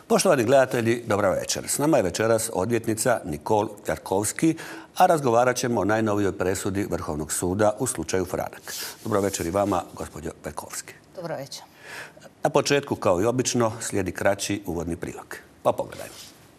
Poštovani gledatelji, dobra večer. S nama je večeras odvjetnica Nikol Jarkovski, a razgovarat ćemo o najnovijoj presudi Vrhovnog suda u slučaju Franak. Dobro večer i vama, gospođo Jarkovski. Dobro večer. Na početku, kao i obično, slijedi kraći uvodni prilog. Pa pogledajmo.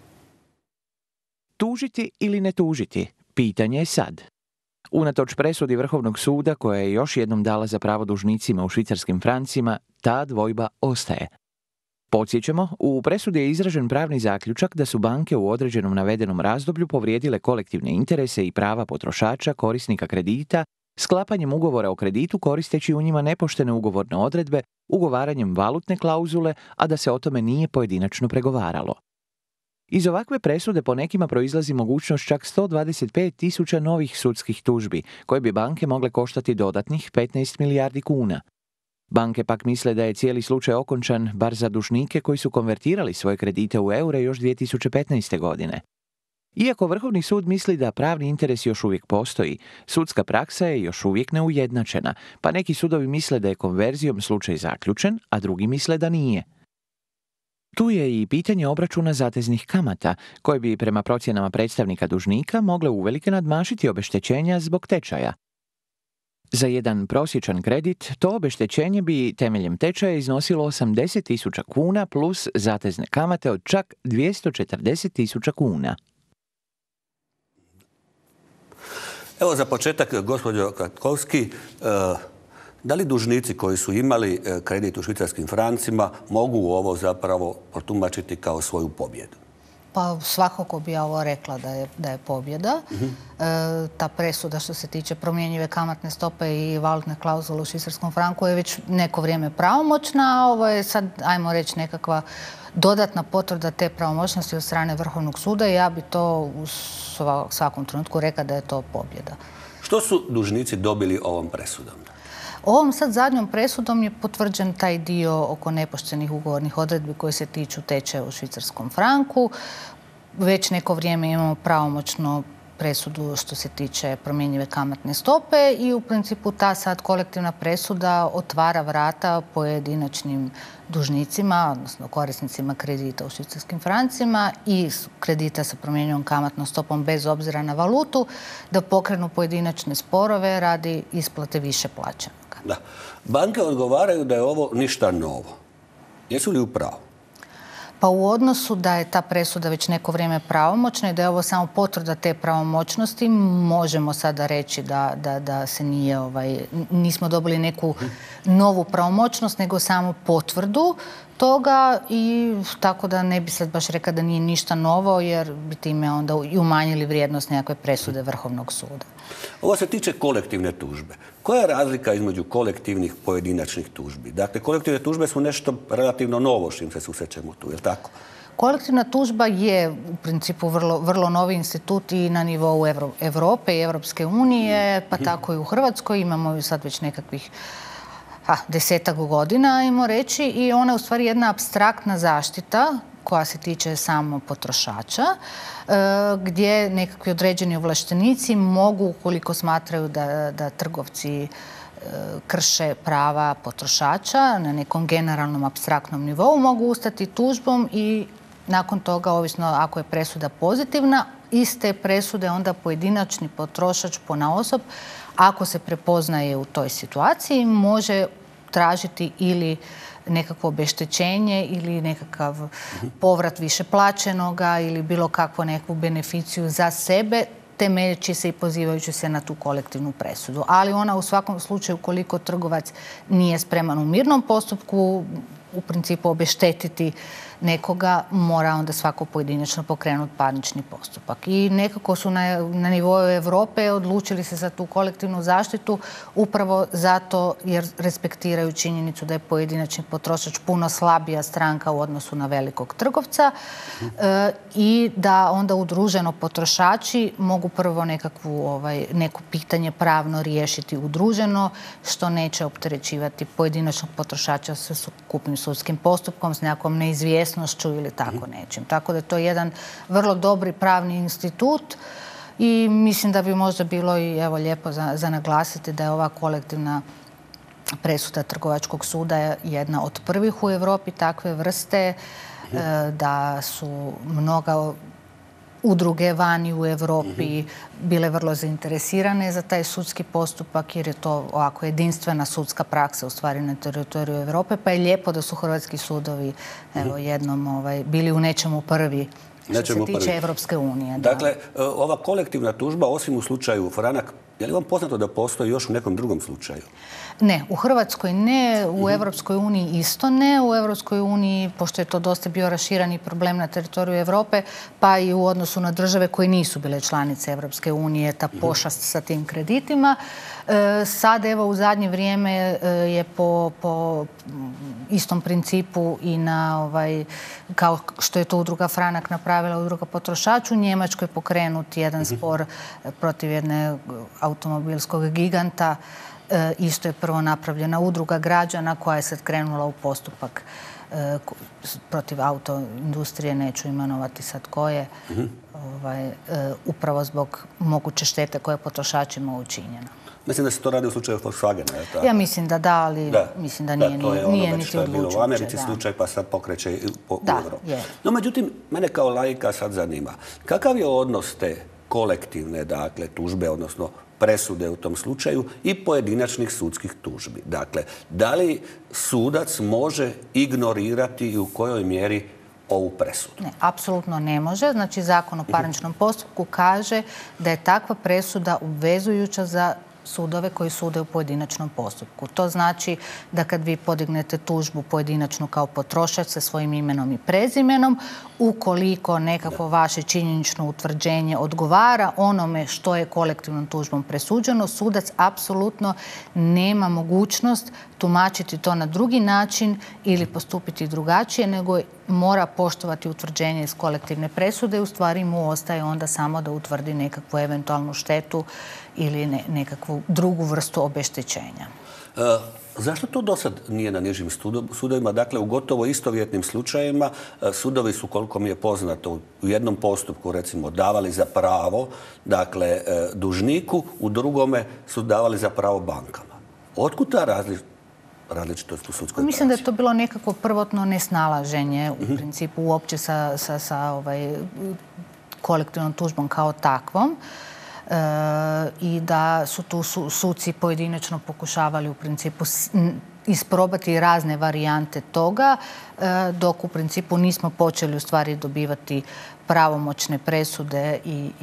Tužiti ili ne tužiti? Pitanje je sad. Unatoč presudi Vrhovnog suda, koja je još jednom dala za pravo dužnicima u švicarskim francima, ta dvojba ostaje. Podsjećamo, u presudi je izražen pravni zaključak da su banke u određenom navedenom razdoblju povrijedile kolektivne interese i prava potrošača, korisnika kredita, sklapanjem ugovora o kreditu koristeći u njima nepoštene ugovorne odredbe, ugovaranjem valutne klauzule, a da se o tome nije pojedinačno pregovaralo. Iz ovakve presude po nekima proizlazi mogućnost čak 125.000 novih sudskih tužbi, koje bi banke mogle koštati dodatnih 15 milijardi kuna. Banke pak misle da je cijeli slučaj okončan bar za dužnike koji su konvertirali svoje kredite u eure još 2015. godine. Iako Vrhovni sud misli da pravni interes još uvijek postoji, sudska praksa je još uvijek neujednačena, pa neki sudovi misle da je konverzijom slučaj zaključen, a drugi misle da nije. Tu je i pitanje obračuna zateznih kamata, koje bi prema procjenama predstavnika dužnika mogle uvelike nadmašiti obeštećenja zbog tečaja. Za jedan prosječan kredit to obeštećenje bi temeljem tečaja iznosilo 80.000 kuna plus zatezne kamate od čak 240.000 kuna. Evo za početak, gospođo Jarkovski, da li dužnici koji su imali kredit u švicarskim francima mogu ovo zapravo protumačiti kao svoju pobjedu? Pa svakako bi ja ovo rekla da je pobjeda. Ta presuda što se tiče promjenjive kamatne stope i valutne klauzule u švicarskom franku je već neko vrijeme pravomoćna, a ovo je sad, ajmo reći, nekakva dodatna potvrda te pravomoćnosti od strane Vrhovnog suda i ja bi to u svakom trenutku rekla da je to pobjeda. Što su dužnici dobili ovom presudom? Ovom sad zadnjom presudom je potvrđen taj dio oko nepoštenih ugovornih odredbi koji se tiču tečaja u švicarskom franku. Već neko vrijeme imamo pravomoćnu presudu što se tiče promjenjive kamatne stope i u principu ta sad kolektivna presuda otvara vrata pojedinačnim dužnicima, odnosno korisnicima kredita u švicarskim francima i kredita sa promjenjivom kamatnom stopom bez obzira na valutu, da pokrenu pojedinačne sporove radi isplate više plaćenog. Da. Banke odgovaraju da je ovo ništa novo. Jesu li u pravu? Pa u odnosu da je ta presuda već neko vrijeme pravomoćna i da je ovo samo potvrda te pravomoćnosti, možemo sada reći da se nismo dobili neku novu pravomoćnost, nego samo potvrdu toga i tako da ne bi sad baš rekla da nije ništa novo, jer bi time onda i umanjili vrijednost nekakve presude Vrhovnog suda. Ovo se tiče kolektivne tužbe. Koja je razlika između kolektivnih pojedinačnih tužbi? Dakle, kolektivne tužbe su nešto relativno novo s čim se susrećemo tu, je li tako? Kolektivna tužba je u principu vrlo novi institut i na nivou Europe i Europske unije, pa tako i u Hrvatskoj. Imamo ju sad već nekakvih 10-ak godina, ajmo reći, i ona je u stvari jedna apstraktna zaštita koja se tiče samo potrošača, gdje nekakvi određeni ovlaštenici mogu, ukoliko smatraju da trgovci krše prava potrošača na nekom generalnom apstraktnom nivou, mogu ustati tužbom i nakon toga, ovisno ako je presuda pozitivna, iz te presude onda pojedinačni potrošač ponaosob, ako se prepoznaje u toj situaciji, može tražiti ili nekakvo obeštećenje ili nekakav povrat više plaćenoga ili bilo kakvu neku beneficiju za sebe, temeljeći se i pozivajući se na tu kolektivnu presudu. Ali ona u svakom slučaju, koliko trgovac nije spreman u mirnom postupku, u principu obeštetiti nekoga, mora onda svako pojedinačno pokrenuti parnični postupak. I nekako su na nivou Europe odlučili se za tu kolektivnu zaštitu upravo zato jer respektiraju činjenicu da je pojedinačni potrošač puno slabija stranka u odnosu na velikog trgovca i da onda udruženo potrošači mogu prvo neko pitanje pravno riješiti udruženo, što neće opterećivati pojedinačnog potrošača sa skupnim sudskim postupkom, s nekakvom neizvjesnošću ili tako nečim. Tako da je to jedan vrlo dobri pravni institut i mislim da bi možda bilo i lijepo za naglasiti da je ova kolektivna presuda Trgovačkog suda jedna od prvih u Europi takve vrste da su mnoga udruge vani u Europi bile vrlo zainteresirane za taj sudski postupak, jer je to ovako jedinstvena sudska praksa u stvari na teritoriju Europe, pa je lijepo da su hrvatski sudovi jednom bili u nečemu prvi što se tiče Evropske unije. Dakle, ova kolektivna tužba, osim u slučaju Franak, je li vam poznato da postoji još u nekom drugom slučaju? Ne, u Hrvatskoj ne, u Evropskoj uniji isto ne. U Evropskoj uniji, pošto je to dosta bio raširani problem na teritoriju Europe, pa i u odnosu na države koje nisu bile članice Evropske unije, ta pošast sa tim kreditima. Sad, evo, u zadnje vrijeme je po istom principu i na, kao što je to udruga Franak napravila, udruga Potrošač, u Njemačkoj pokrenut jedan spor protiv jedne automobilskog giganta. Isto je prvo napravljena udruga građana koja je sad krenula u postupak protiv autoindustrije, neću imenovati sad koje, upravo zbog moguće štete koje je potrošačima učinjena. Mislim da se to radi u slučaju Volkswagena, je li tako? Ja mislim da da, ali mislim da nije niti odlučujuće. To je bilo u Americi slučaj, pa sad pokreće u Evropi. No, međutim, mene kao laika sad zanima. Kakav je odnos te kolektivne, dakle, tužbe, odnosno presude u tom slučaju i pojedinačnih sudskih tužbi? Dakle, da li sudac može ignorirati i u kojoj mjeri ovu presudu? Ne, apsolutno ne može. Znači, Zakon o parničnom postupku kaže da je takva presuda obvezujuća za sudove koji sude u pojedinačnom postupku. To znači da kad vi podignete tužbu pojedinačnu kao potrošač sa svojim imenom i prezimenom, ukoliko nekako vaše činjenično utvrđenje odgovara onome što je kolektivnom tužbom presuđeno, sudac apsolutno nema mogućnost tumačiti to na drugi način ili postupiti drugačije, nego mora poštovati utvrđenje iz kolektivne presude i u stvari mu ostaje onda samo da utvrdi nekakvu eventualnu štetu ili nekakvu drugu vrstu obeštećenja. Zašto to do sad nije na nižim sudovima? Dakle, u gotovo istovjetnim slučajevima sudovi su, koliko mi je poznato, u jednom postupku, recimo, davali za pravo, dakle, dužniku, u drugome su davali za pravo bankama. Otkud ta različitost u sudskoj praksi? Mislim da je to bilo nekako prvotno nesnalaženje u principu uopće sa kolektivnom tužbom kao takvom. I da su tu suci pojedinačno pokušavali u principu isprobati razne varijante toga, dok u principu nismo počeli u stvari dobivati pravomoćne presude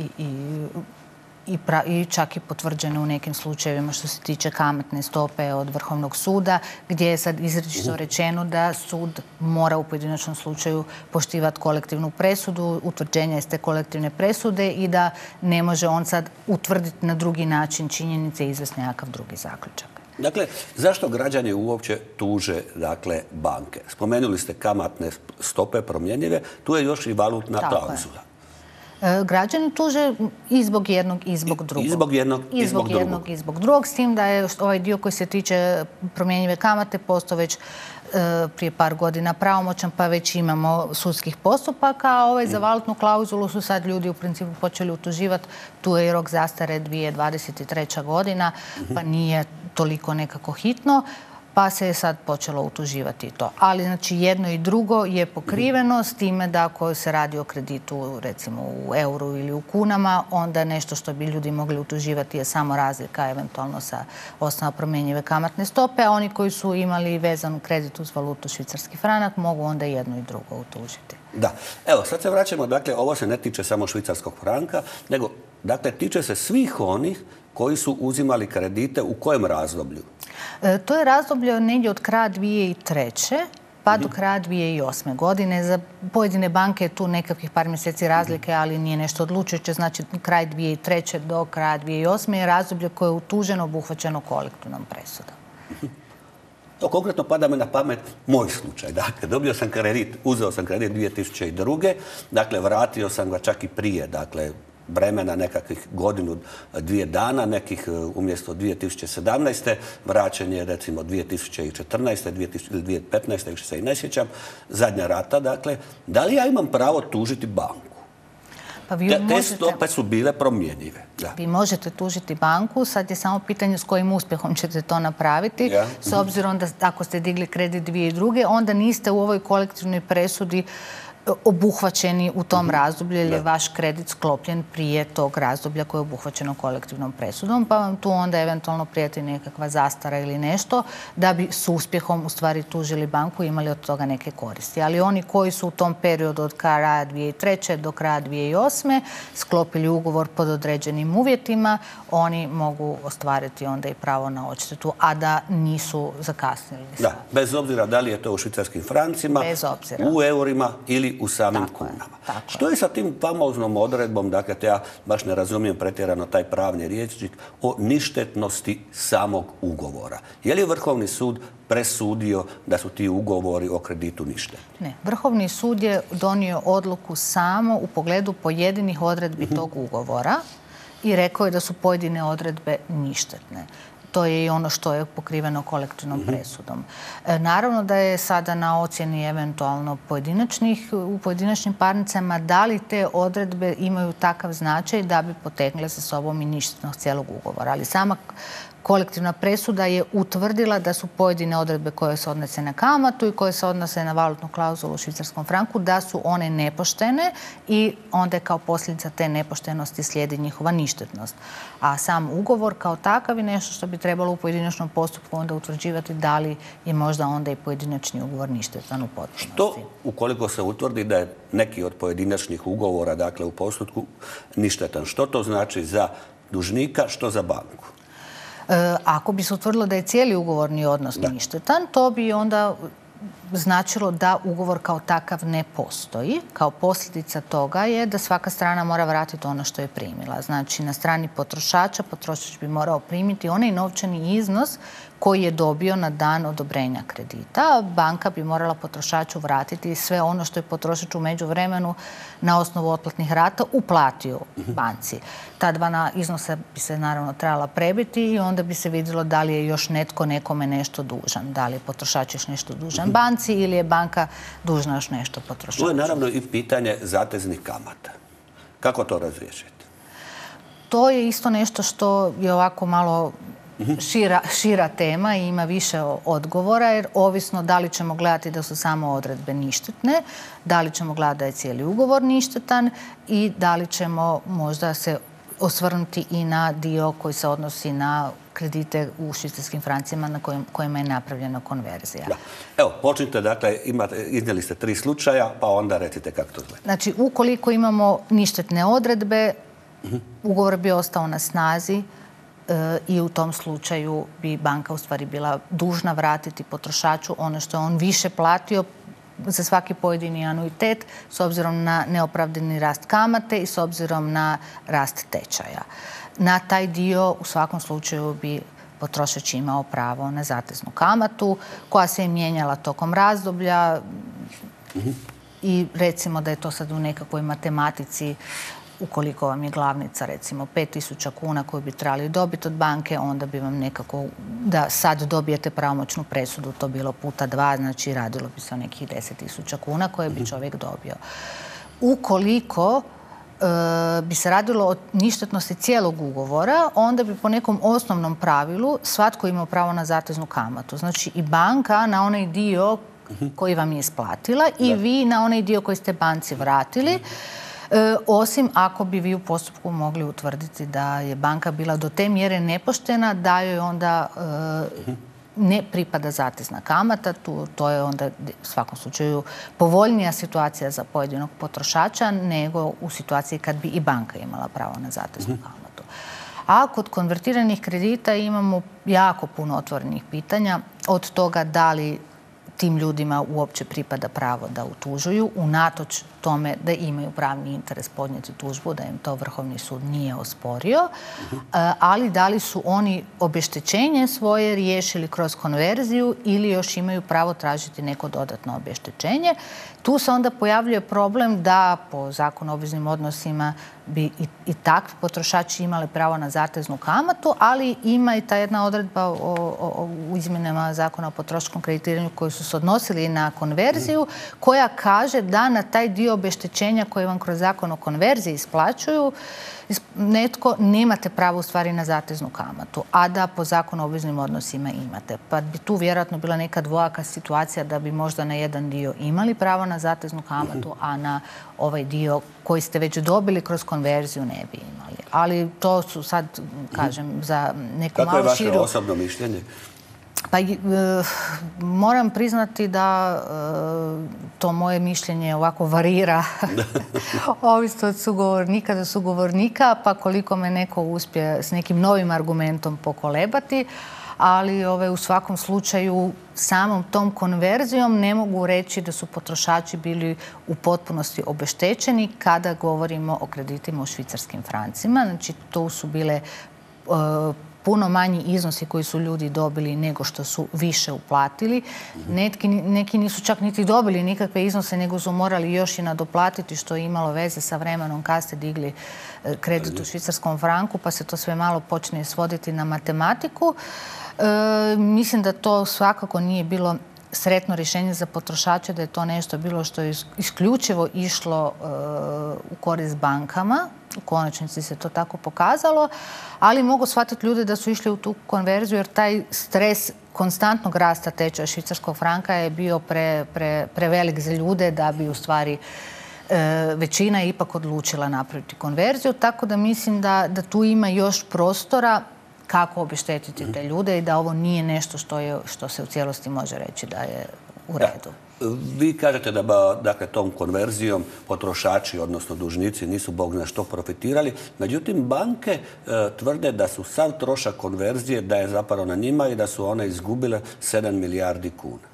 i čak i potvrđene u nekim slučajevima što se tiče kamatne stope od Vrhovnog suda, gdje je sad izričito rečeno da sud mora u pojedinačnom slučaju poštivati kolektivnu presudu, utvrđenja iz te kolektivne presude i da ne može on sad utvrditi na drugi način činjenice i izvesti nekakav drugi zaključak. Dakle, zašto građani uopće tuže, dakle, banke? Spomenuli ste kamatne stope promjenjive, tu je još i valutna klauzula. Građani tuže i zbog jednog i zbog drugog. I zbog jednog i zbog drugog. S tim da je ovaj dio koji se tiče promjenjive kamate postao već prije par godina pravomoćan, pa već imamo sudskih postupaka, a za valutnu klauzulu su sad ljudi u principu počeli utuživati. Tu je i rok zastare 2023. godina, pa nije toliko nekako hitno. Pa se je sad počelo utuživati to. Ali, znači, jedno i drugo je pokriveno s time da ako se radi o kreditu, recimo u euru ili u kunama, onda nešto što bi ljudi mogli utuživati je samo razlika eventualno sa osnova promjenjive kamatne stope, a oni koji su imali vezanu kredit uz valutu švicarski franak mogu onda jedno i drugo utužiti. Da. Evo, sad se vraćamo, dakle, ovo se ne tiče samo švicarskog franka, nego, dakle, tiče se svih onih koji su uzimali kredite u kojem razdoblju? To je razdoblje negdje od kraja 2003. pa do kraja 2008. godine. Za pojedine banke je tu nekakvih par mjeseci razlike, ali nije nešto odlučujuće. Znači, kraj 2003. do kraja 2008. je razdoblje koje je utuženo, obuhvaćeno kolektivnom presudom. To konkretno pada me na pamet moj slučaj. Dakle, dobio sam kredit, uzeo sam kredit 2002. Dakle, vratio sam ga čak i prije, dakle, vremena nekakvih godinu, 2 dana, nekih umjesto 2017. vraćen je recimo 2014. ili 2015. više se i ne sjećam, zadnja rata, dakle. Da li ja imam pravo tužiti banku? Te stope su bile promjenjive. Vi možete tužiti banku, sad je samo pitanje s kojim uspjehom ćete to napraviti. S obzirom da ako ste digli kredit 2002. onda niste u ovoj kolektivnoj presudi obuhvaćeni u tom razdoblju jer je vaš kredit sklopljen prije tog razdoblja koje je obuhvaćeno kolektivnom presudom, pa vam tu onda eventualno prijeti nekakva zastara ili nešto da bi s uspjehom u stvari tužili banku i imali od toga neke koristi. Ali oni koji su u tom periodu od kraja 2003. do kraja 2008. sklopili ugovor pod određenim uvjetima, oni mogu ostvariti onda i pravo na odštetu, a da nisu zakasnili. Da, bez obzira da li je to u švicarskim francima, u eurima ili u samim kunama. Što je sa tim famoznom odredbom, dakle, ja baš ne razumijem pretjerano taj pravni rječnik, o ništetnosti samog ugovora? Je li Vrhovni sud presudio da su ti ugovori o kreditu ništetni? Ne. Vrhovni sud je donio odluku samo u pogledu pojedinih odredbi tog ugovora i rekao je da su pojedine odredbe ništetne. To je i ono što je pokriveno kolektivnom presudom. Naravno da je sada na ocjeni eventualno u pojedinačnim parnicama da li te odredbe imaju takav značaj da bi potegnule sa sobom i ništetnost cijelog ugovora. Ali sama kolektivna presuda je utvrdila da su pojedine odredbe koje se odnose na kamatu i koje se odnose na valutnu klauzulu u švicarskom franku, da su one nepoštene i onda je kao posljedica te nepoštenosti slijedi njihova ništetnost. A sam ugovor kao takav je nešto što bi trebalo u pojedinačnom postupku onda utvrđivati da li je možda onda i pojedinačni ugovor ništetan u potpunosti. Što ukoliko se utvrdi da je neki od pojedinačnih ugovora, dakle u postupku, ništetan? Što to znači za dužnika, što za banku? Ako bi se utvrdilo da je cijeli ugovorni odnos ništetan, to bi onda značilo da ugovor kao takav ne postoji. Kao posljedica toga je da svaka strana mora vratiti ono što je primila. Znači, na strani potrošača, potrošač bi morao primiti onaj novčani iznos koji je dobio na dan odobrenja kredita. Banka bi morala potrošaču vratiti sve ono što je potrošač u međuvremenu na osnovu otplatnih rata uplatio banci. Ta dva iznosa bi se naravno trebala prebiti i onda bi se vidjelo da li je još netko nekome nešto dužan. Da li je potrošač još nešto dužan banci ili je banka dužna još nešto potrošaču. Tu je naravno i pitanje zateznih kamata. Kako to razriješiti? To je isto nešto što je ovako malo šira tema i ima više odgovora, jer ovisno da li ćemo gledati da su samo odredbe ništetne, da li ćemo gledati da je cijeli ugovor ništetan i da li ćemo možda se osvrnuti i na dio koji se odnosi na kredite u švicarskim francima na kojima je napravljena konverzija. Da. Evo, počnite, dakle, iznijeli ste 3 slučaja, pa onda recite kako to gleda. Znači, ukoliko imamo ništetne odredbe, ugovor bi ostao na snazi i u tom slučaju bi banka u stvari bila dužna vratiti potrošaču ono što je on više platio za svaki pojedini anuitet s obzirom na neopravdani rast kamate i s obzirom na rast tečaja. Na taj dio u svakom slučaju bi potrošač imao pravo na zateznu kamatu koja se je mijenjala tokom razdoblja i recimo da je to sad u nekakvoj matematici. Ukoliko vam je glavnica, recimo, 5.000 kuna koju bi trebali dobiti od banke, onda bi vam nekako, da sad dobijete pravomoćnu presudu, to bilo puta 2, znači radilo bi se o nekih 10.000 kuna koje bi čovjek dobio. Ukoliko bi se radilo o ništetnosti cijelog ugovora, onda bi po nekom osnovnom pravilu svatko imao pravo na zateznu kamatu. Znači i banka na onaj dio koji vam je isplatila i vi na onaj dio koji ste banci vratili, osim ako bi vi u postupku mogli utvrditi da je banka bila do te mjere nepoštena da joj onda ne pripada zatezna kamata. To je onda u svakom slučaju povoljnija situacija za pojedinog potrošača nego u situaciji kad bi i banka imala pravo na zateznu kamatu. A kod konvertiranih kredita imamo jako puno otvorenih pitanja, od toga da li tim ljudima uopće pripada pravo da utužuju, unatoč tome da imaju pravni interes podnijeti tužbu, da im to Vrhovni sud nije osporio, ali da li su oni obeštećenje svoje riješili kroz konverziju ili još imaju pravo tražiti neko dodatno obeštećenje. Tu se onda pojavljuje problem da po Zakonu o obveznim odnosima bi i takvi potrošači imali pravo na zateznu kamatu, ali ima i ta jedna odredba u izmjenama Zakona o potrošačkom kreditiranju koji su se odnosili na konverziju, koja kaže da na taj dio obeštećenja koji vam kroz zakon o konverziji isplaćuju, netko nemate pravo u stvari na zateznu kamatu, a da po zakonu o obveznim odnosima imate. Pa bi tu vjerojatno bila neka dvojaka situacija da bi možda na jedan dio imali pravo na zateznu kamatu, a na ovaj dio koji ste već dobili kroz konverziju ne bi imali. Ali to su sad, kažem, za neku malo širu... Kako je vaše osobno mišljenje? Pa moram priznati da to moje mišljenje ovako varira ovisno od sugovornika do sugovornika, pa koliko me neko uspije s nekim novim argumentom pokolebati, ali u svakom slučaju samom tom konverzijom ne mogu reći da su potrošači bili u potpunosti obeštećeni kada govorimo o kreditima u švicarskim francima. Znači, tu su bile puno manji iznosi koji su ljudi dobili nego što su više uplatili. Neki nisu čak niti dobili nikakve iznose, nego su morali još i nadoplatiti, što je imalo veze sa vremenom kad ste digli kredit u švicarskom franku, pa se to sve malo počne svoditi na matematiku. Mislim da to svakako nije bilo sretno rješenje za potrošače, da je to nešto bilo što je isključivo išlo u korist bankama. U konačnici se to tako pokazalo, ali mogu shvatiti ljude da su išli u tu konverziju jer taj stres konstantnog rasta tečaja švicarskog franka je bio prevelik za ljude da bi u stvari većina ipak odlučila napraviti konverziju. Tako da mislim da tu ima još prostora kako obeštetiti te ljude i da ovo nije nešto što se u cijelosti može reći da je u redu. Vi kažete da dakle, tom konverzijom potrošači, odnosno dužnici, nisu bog zna što profitirali. Međutim, banke tvrde da su sav trošak konverzije, da je zapravo na njima i da su one izgubile 7 milijardi kuna.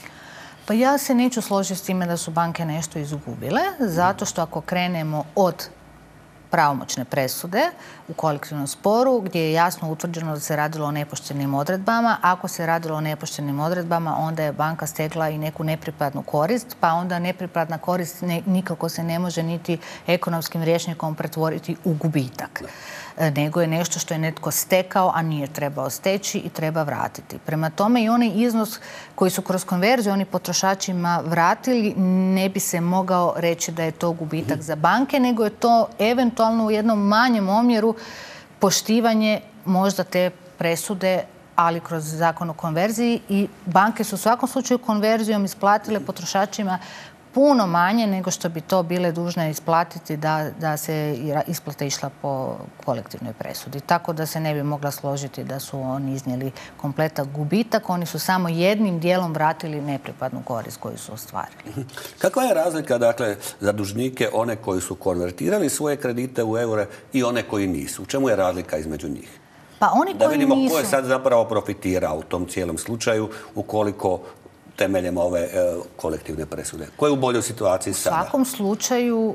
Pa ja se neću složiti s time da su banke nešto izgubile, zato što ako krenemo od pravomoćne presude u kolektivnom sporu gdje je jasno utvrđeno da se radilo o nepoštenim odredbama. Ako se radilo o nepoštenim odredbama, onda je banka stekla i neku nepripadnu korist, pa onda nepripadna korist nikako se ne može niti ekonomskim rječnikom pretvoriti u gubitak. Nego je nešto što je netko stekao, a nije trebao steći i treba vratiti. Prema tome i onaj iznos koji su kroz konverziju oni potrošačima vratili ne bi se mogao reći da je to gubitak za banke, nego je to eventualno u jednom manjem omjeru poštivanje možda te presude, ali kroz zakon o konverziji, i banke su u svakom slučaju konverzijom isplatile potrošačima puno manje nego što bi to bile dužne isplatiti da se isplata išla po kolektivnoj presudi. Tako da se ne bi mogla složiti da su oni iznijeli kompletan gubitak. Oni su samo jednim dijelom vratili nepripadnu korist koju su ostvarili. Kakva je razlika, dakle, za dužnike, one koji su konvertirali svoje kredite u eure i one koji nisu? U čemu je razlika između njih? Pa oni da koji vidimo nisu... ko je sad zapravo profitirao u tom cijelom slučaju, ukoliko temeljem ove kolektivne presude. Ko je u boljoj situaciji sada? U svakom slučaju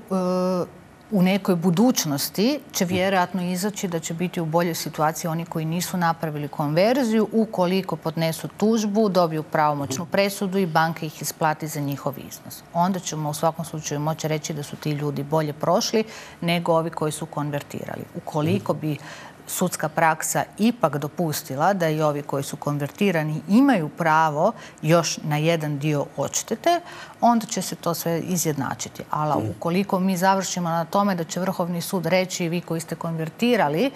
u nekoj budućnosti će vjerojatno izaći da će biti u boljoj situaciji oni koji nisu napravili konverziju, ukoliko podnesu tužbu, dobiju pravomoćnu presudu i banka ih isplati za njihov iznos. Onda ćemo u svakom slučaju moći reći da su ti ljudi bolje prošli nego ovi koji su konvertirali. Ukoliko bi sudska praksa ipak dopustila da i ovi koji su konvertirani imaju pravo još na jedan dio odštete, onda će se to sve izjednačiti. Ali ukoliko mi završimo na tome da će Vrhovni sud reći vi koji ste konvertirali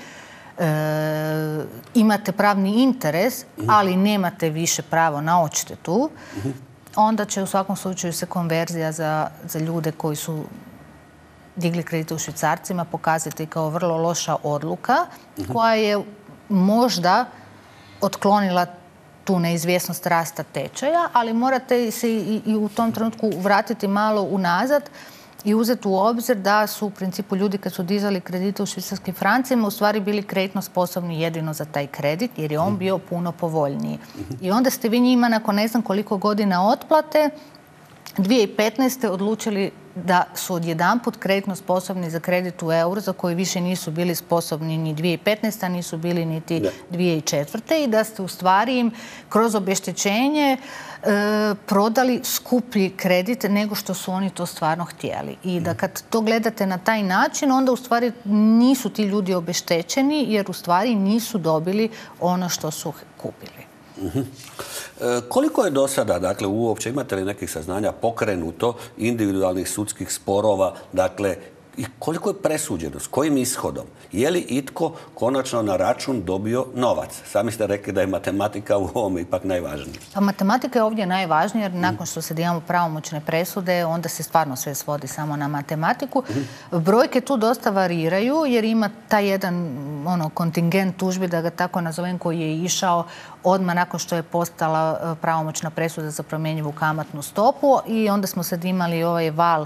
imate pravni interes, ali nemate više pravo na odštetu, onda će u svakom slučaju se konverzija za ljude koji su digli kredite u švicarcima pokazati kao vrlo loša odluka koja je možda otklonila tu neizvjesnost rasta tečaja, ali morate se i u tom trenutku vratiti malo unazad i uzeti u obzir da su u principu ljudi kad su dizali kredite u švicarskim francima u stvari bili kreditno sposobni jedino za taj kredit jer je on bio puno povoljniji. I onda ste vi njima nakon ne znam koliko godina otplate 2015. odlučili da su odjedanput kreditno sposobni za kredit u euro za koji više nisu bili sposobni ni 2015. a nisu bili niti 2004. i da ste u stvari im kroz obeštećenje prodali skuplji kredit nego što su oni to stvarno htjeli. I da kad to gledate na taj način, onda u stvari nisu ti ljudi obeštećeni jer u stvari nisu dobili ono što su kupili. Koliko je do sada, dakle, uopće, imate li nekih saznanja pokrenuto individualnih sudskih sporova, dakle, i koliko je presuđeno, s kojim ishodom? Je li itko konačno na račun dobio novac? Sami ste rekli da je matematika u ovom ipak najvažnija. Pa matematika je ovdje najvažnija jer nakon što se imamo pravomoćne presude, onda se stvarno sve svodi samo na matematiku. Brojke tu dosta variraju jer ima taj jedan kontingent tužbi, da ga tako nazovem, koji je išao odmah nakon što je postala pravomoćna presuda za promjenjivu kamatnu stopu i onda smo sad imali ovaj val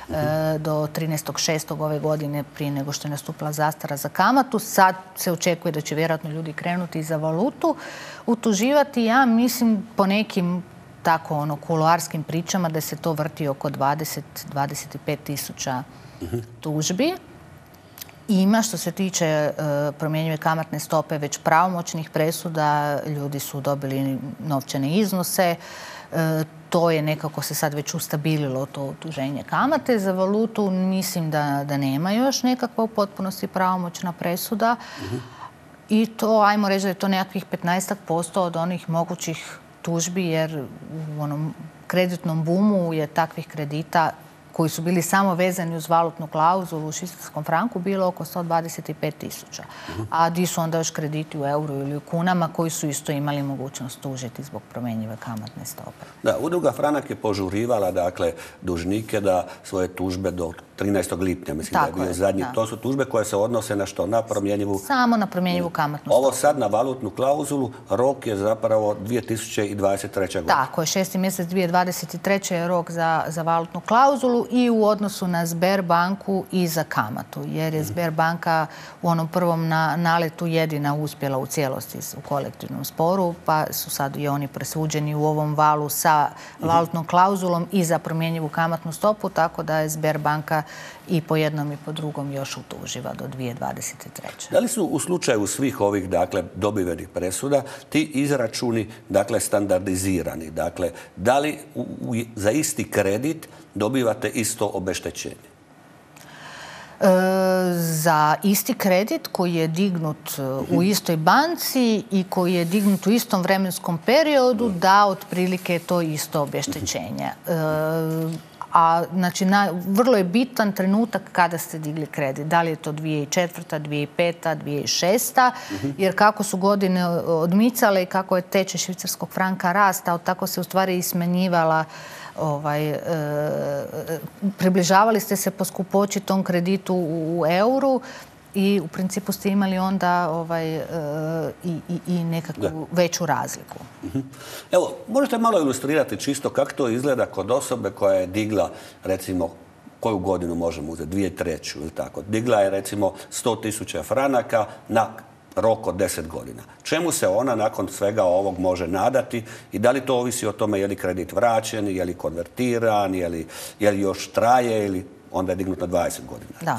do 13.6. ove godine prije nego što je nastupila zastara za kamatu. Sad se očekuje da će vjerojatno ljudi krenuti i za valutu utuživati. Ja mislim po nekim tako kuloarskim pričama da se to vrti oko 20-25 tisuća tužbi. Ima što se tiče promjenjive kamatne stope već pravomoćnih presuda, ljudi su dobili novčane iznose. To je nekako se sad već ustabililo, to utuženje kamate. Za valutu mislim da nema još nekakva u potpunosti pravomoćna presuda. I to, ajmo reći da je to nekakvih 15% od onih mogućih tužbi, jer u onom kreditnom bumu je takvih kredita koji su bili samo vezani uz valutnu klauzulu u švicarskom franku bilo oko 125 tisuća. A di su onda još krediti u euru ili u kunama koji su isto imali mogućnost tužiti zbog promjenjive kamatne stope. Da, Udruga Franak je požurivala, dakle, dužnike da svoje tužbe do 13. lipnja, mislim da je bio zadnji. To su tužbe koje se odnose na što? Na promjenjivu... Samo na promjenjivu kamatnu stopu. Ovo sad na valutnu klauzulu, rok je zapravo 2023. godina. Tako je, 6. mjesec 2023. je rok za valutnu klauzulu i u odnosu na Sberbanku i za kamatu. Jer je Sberbanka u onom prvom naletu jedina uspjela u cijelosti u kolektivnom sporu, pa su sad i oni presuđeni u ovom valu sa valutnom klauzulom i za promjenjivu kamatnu stopu, tako da je Sberbanka i po jednom i po drugom još utuživa do 2023. Da li su u slučaju svih ovih, dakle, dobivenih presuda ti izračuni, dakle, standardizirani? Dakle, da li za isti kredit dobivate isto obeštećenje? Za isti kredit koji je dignut u istoj banci i koji je dignut u istom vremenskom periodu, da otprilike je to isto obeštećenje. A znači, vrlo je bitan trenutak kada ste digli kredit. Da li je to 2004., 2005., 2006. Jer kako su godine odmicale i kako je tečaj švicarskog franka rastao, tako se u stvari i smanjivala, približavali ste se po skupoći tom kreditu u euru i u principu ste imali onda i nekakvu veću razliku. Evo, možete malo ilustrirati čisto kako to izgleda kod osobe koja je digla, recimo, koju godinu možemo uzeti, 2003. ili tako. Digla je, recimo, 100.000 franaka na rok od 10 godina. Čemu se ona nakon svega ovog može nadati i da li to ovisi o tome je li kredit vraćen, je li konvertiran, je li još traje ili onda je dignut na 20 godina? Da.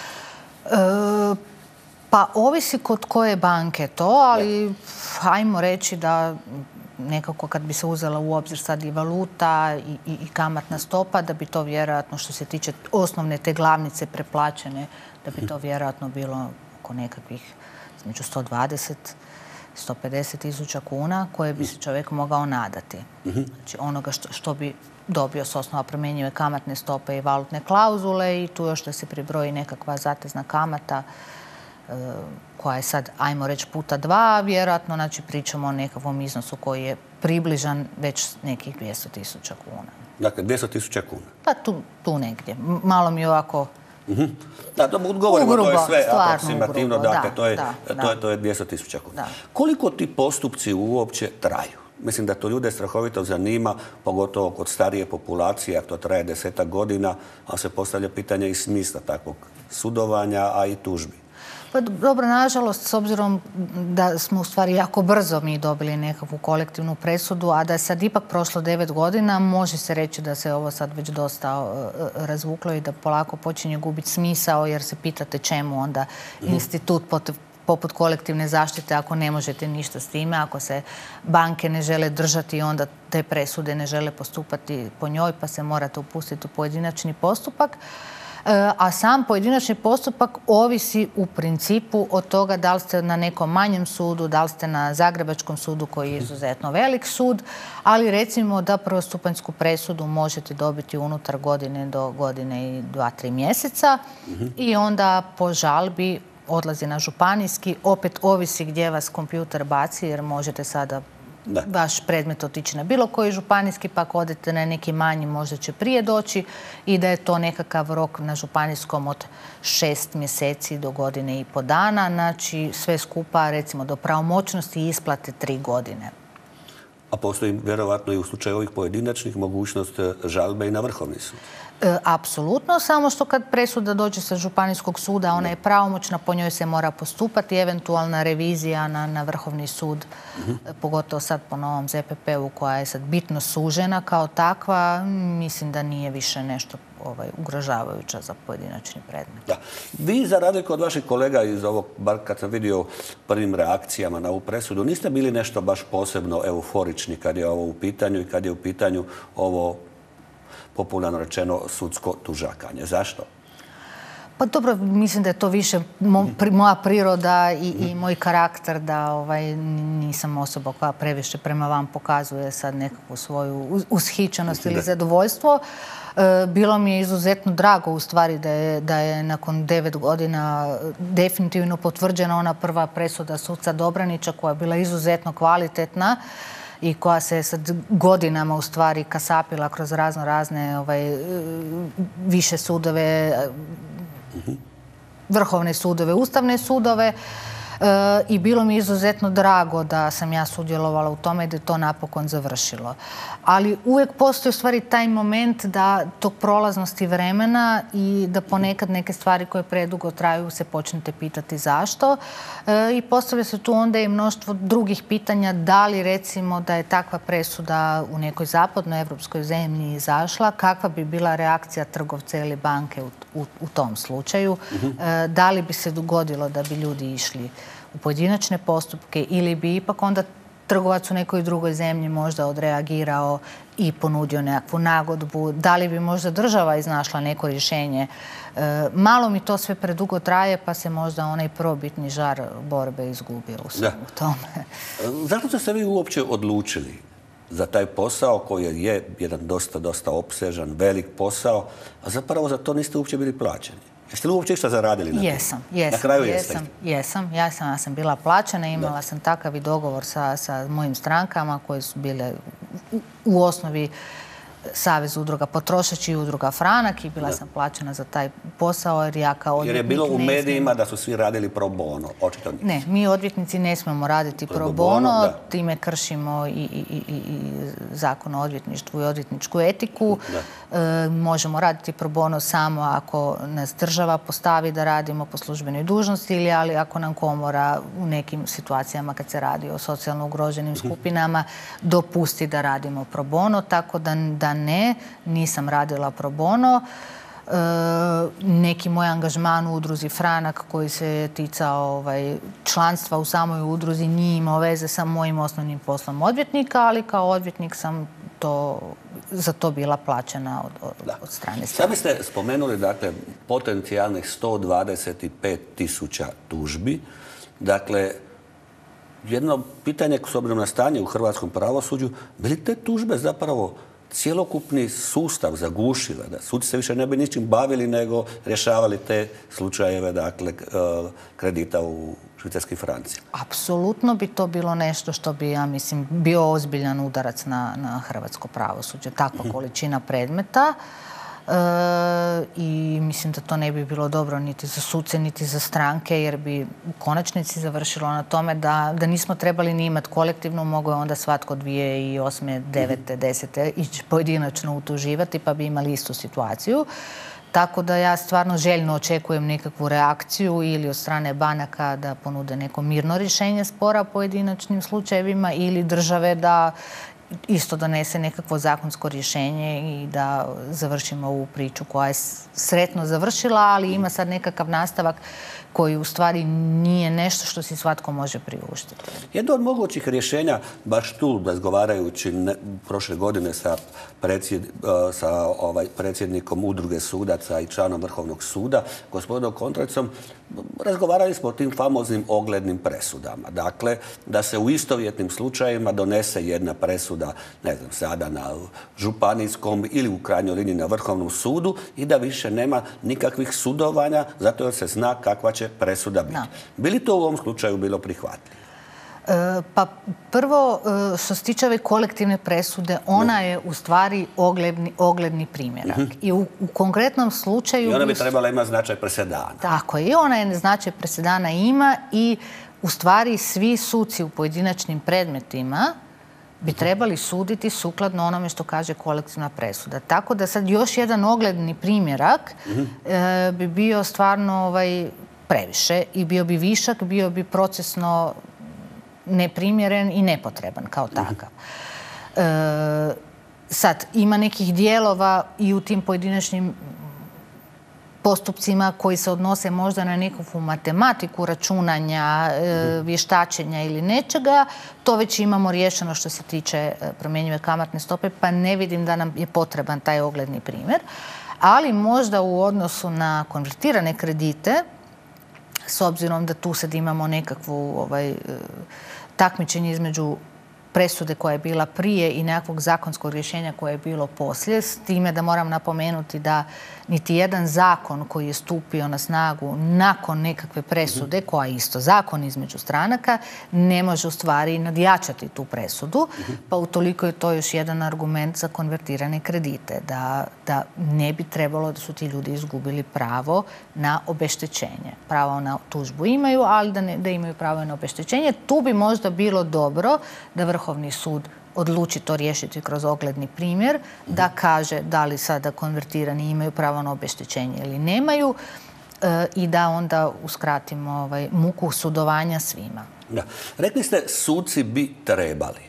Pa ovisi kod koje banke to, ali hajmo reći da nekako kad bi se uzela u obzir sad i valuta i kamatna stopa, da bi to vjerojatno što se tiče osnovne te glavnice preplaćene, da bi to vjerojatno bilo oko nekakvih između 120 150 tisuća kuna koje bi se čovjek mogao nadati. Znači onoga što bi dobio s osnova promjenjive kamatne stope i valutne klauzule i tu još da se pribroji nekakva zatezna kamata koja je sad, ajmo reći, puta 2, vjerojatno, znači pričamo o nekakvom iznosu koji je približan već nekih 200.000 kuna. Dakle, 200.000 kuna? Pa tu negdje. Malo mi je ovako... Da, govorimo, to je sve aproksimativno, dakle, to je 200.000 kuna. Koliko ti postupci uopće traju? Mislim da to ljude strahovito zanima, pogotovo kod starije populacije, ako to traje 10 godina, a se postavlja pitanje i smisla takvog sudovanja, a i tužbi. Pa dobro, nažalost, s obzirom da smo u stvari jako brzo mi dobili nekakvu kolektivnu presudu, a da je sad ipak prošlo 9 godina, može se reći da se ovo sad već dosta razvuklo i da polako počinje gubiti smisao, jer se pitate čemu onda institut poput kolektivne zaštite ako ne možete ništa s time, ako se banke ne žele držati, onda te presude ne žele postupati po njoj, pa se morate upustiti u pojedinačni postupak. a sam pojedinačni postupak ovisi u principu od toga da li ste na nekom manjem sudu, da li ste na Zagrebačkom sudu koji je izuzetno velik sud, ali recimo da prvostupanjsku presudu možete dobiti unutar godine do godine i 2-3 mjeseca i onda po žalbi odlazi na županijski, opet ovisi gdje vas kompjuter baci jer možete sada vaš predmet otići na bilo koji županijski, pa ako odete na neki manji možda će prije doći i da je to nekakav rok na županijskom od 6 mjeseci do godine i po dana, znači sve skupa recimo do pravomoćnosti isplate 3 godine. A postoji vjerovatno i u slučaju ovih pojedinačnih mogućnost žalbe i na Vrhovni sud? Apsolutno, samo što kad presuda dođe sa županijskog suda, ona je pravomoćna, po njoj se mora postupati, eventualna revizija na Vrhovni sud, pogotovo sad po novom ZPP-u koja je sad bitno sužena kao takva, mislim da nije više nešto ugrožavajuća za pojedinačni predmet. Da. Vi, za razliku od vaših kolega iz ovog, bar kad sam vidio prvim reakcijama na ovu presudu, niste bili nešto baš posebno euforični kad je ovo u pitanju i kad je u pitanju ovo popularno rečeno sudsko tužakanje. Zašto? Pa dobro, mislim da je to više moja priroda i moj karakter, da nisam osoba koja previše prema vam pokazuje sad nekakvu svoju ushićenost ili zadovoljstvo. Bilo mi je izuzetno drago u stvari da je nakon 9 godina definitivno potvrđena ona prva presuda suca Dobranića koja je bila izuzetno kvalitetna i koja se sad godinama u stvari kasapila kroz razne više sudove, vrhovne sudove, ustavne sudove i bilo mi izuzetno drago da sam ja sudjelovala u tome i da je to napokon završilo. Ali uvijek postoji u stvari taj moment da tog prolaznosti vremena i da ponekad neke stvari koje predugo traju se počnete pitati zašto i postavlja se tu onda i mnoštvo drugih pitanja da li recimo da je takva presuda u nekoj zapadnoj evropskoj zemlji izašla, kakva bi bila reakcija trgovca ili banke u tom slučaju, da li bi se dogodilo da bi ljudi išli u pojedinačne postupke ili bi ipak onda trgovac u nekoj drugoj zemlji možda odreagirao i ponudio nekakvu nagodbu, da li bi možda država iznašla neko rješenje. Malo mi to sve predugo traje pa se možda onaj probitni žar borbe izgubio u svemu tome. Zašto ste se vi uopće odlučili za taj posao koji je jedan dosta opsežan, velik posao, a zapravo za to niste uopće bili plaćeni? Jeste li uopće išta zaradili na to? Na kraju Jesam. Ja sam bila plaćena, imala sam takav i dogovor sa mojim strankama koje su bile u osnovi Savez udruga Potrošač i udruga Franak i bila sam plaćena za taj posao jer ja kao odvjetnik... Jer je bilo u medijima da su svi radili pro bono, očito nije. Ne, mi odvjetnici ne smemo raditi pro bono, time kršimo i zakon o odvjetništvu i odvjetničku etiku. Možemo raditi pro bono samo ako nas država postavi da radimo po službenoj dužnosti ili ali ako nam komora u nekim situacijama kad se radi o socijalno ugroženim skupinama dopusti da radimo pro bono, tako da ne, nisam radila pro bono. Neki moj angažman u udruzi Franak koji se ticao članstva u samoj udruzi nije imao veze sa mojim osnovnim poslom odvjetnika, ali kao odvjetnik sam za to bila plaćena od strane Sad biste spomenuli, dakle, potencijalnih 125.000 tužbi. Dakle, jedno pitanje s obzirom na stanje u hrvatskom pravosuđu, bi li te tužbe zapravo cjelokupni sustav zagušile, da suci se više ne bi ničim bavili nego rješavali te slučajeve, dakle, kredita u švicarskim francima? Apsolutno bi to bilo nešto što bi, ja mislim, bio ozbiljan udarac na hrvatsko pravosuđe. Takva količina predmeta. I mislim da to ne bi bilo dobro niti za suce, niti za stranke, jer bi u konačnici završilo na tome da nismo trebali ni imati kolektivno, mogo je onda svatko 2008., 9., 10. ići pojedinačno utuživati pa bi imali istu situaciju. Tako da ja stvarno željno očekujem nekakvu reakciju ili od strane banaka da ponude neko mirno rješenje spora pojedinačnim slučajevima ili države da isto donese nekakvo zakonsko rješenje i da završimo ovu priču koja je sretno završila, ali ima sad nekakav nastavak koji u stvari nije nešto što si svatko može priuštiti. Jedno od mogućih rješenja, baš tu razgovarajući prošle godine sa predsjednikom Udruge sudaca i članom Vrhovnog suda, gospodinom Kontrecom, razgovarali smo o tim famoznim oglednim presudama. Dakle, da se u istovjetnim slučajevima donese jedna presuda, ne znam, sada na županijskom ili u krajnjoj liniji na Vrhovnom sudu i da više nema nikakvih sudovanja zato jer se zna kakva će presuda biti. Bi li to u ovom slučaju bilo prihvatljivo? Pa prvo, što se tiče ove kolektivne presude, ona je u stvari ogledni primjerak. I u konkretnom slučaju... I ona bi trebala imati značaj presedana. Tako je. I ona je značaj presedana ima i u stvari svi suci u pojedinačnim predmetima bi trebali suditi sukladno onome što kaže kolektivna presuda. Tako da sad još jedan ogledni primjerak bi bio stvarno previše i bio bi višak, bio bi procesno neprimjeren i nepotreban kao takav. Sad, ima nekih dijelova i u tim pojedinačnim postupcima koji se odnose možda na nekakvu matematiku računanja, vještačenja ili nečega. To već imamo riješeno što se tiče promjenjive kamatne stope, pa ne vidim da nam je potreban taj ogledni primjer. Ali možda u odnosu na konvertirane kredite, s obzirom da tu sad imamo nekakvu takmičenje između presude koja je bila prije i nekakvog zakonskog rješenja koje je bilo poslije, s time da moram napomenuti da niti jedan zakon koji je stupio na snagu nakon nekakve presude, koja je isto zakon između stranaka, ne može u stvari nadjačati tu presudu, pa utoliko je to još jedan argument za konvertirane kredite, da ne bi trebalo da su ti ljudi izgubili pravo na obeštećenje. Pravo na tužbu imaju, ali da imaju pravo na obeštećenje. Tu bi možda bilo dobro da Vrhovni sud odluči to riješiti kroz ogledni primjer, da kaže da li sada konvertirani imaju pravo na obeštećenje ili nemaju i da onda uskratimo muku sudovanja svima. Da. Rekli ste, suci bi trebali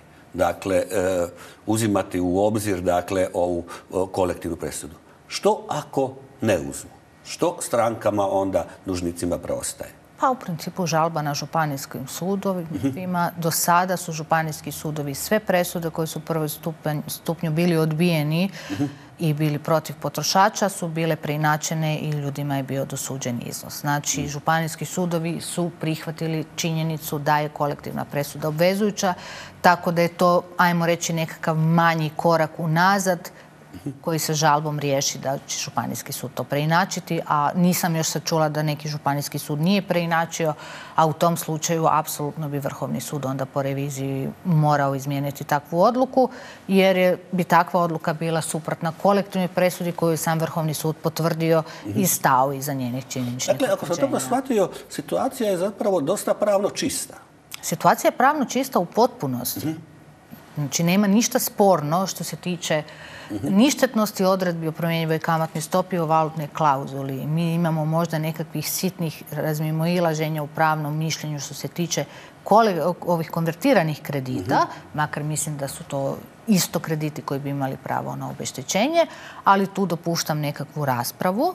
uzimati u obzir ovu kolektivnu presudu. Što ako ne uzmu? Što strankama onda dužnicima preostaje? Pa u principu žalba na županijskim sudovima. Do sada su županijski sudovi sve presude koje su u prvoj stupnju bili odbijeni i bili protiv potrošača su bile preinačene i ljudima je bio dosuđen iznos. Znači, županijski sudovi su prihvatili činjenicu da je kolektivna presuda obvezujuća, tako da je to, ajmo reći, nekakav manji korak unazad koji se žalbom riješi da će županijski sud to preinačiti, a nisam još sad čula da neki županijski sud nije preinačio, a u tom slučaju apsolutno bi Vrhovni sud onda po reviziji morao izmijeniti takvu odluku, jer bi takva odluka bila suprotna kolektivnoj presudi koju je sam Vrhovni sud potvrdio i stao iza njenih činjeničnih utvrđenja. Dakle, ako sam dobro shvatio, situacija je zapravo dosta pravno čista. Situacija je pravno čista u potpunosti. Znači, nema ništa sporno što se tiče ništetnosti odredbi o promjenjivoj kamatnoj stopi o valutnoj klauzuli. Mi imamo možda nekakvih sitnih razmimoilaženja u pravnom mišljenju što se tiče ovih konvertiranih kredita, makar mislim da su to isto krediti koji bi imali pravo na obeštećenje, ali tu dopuštam nekakvu raspravu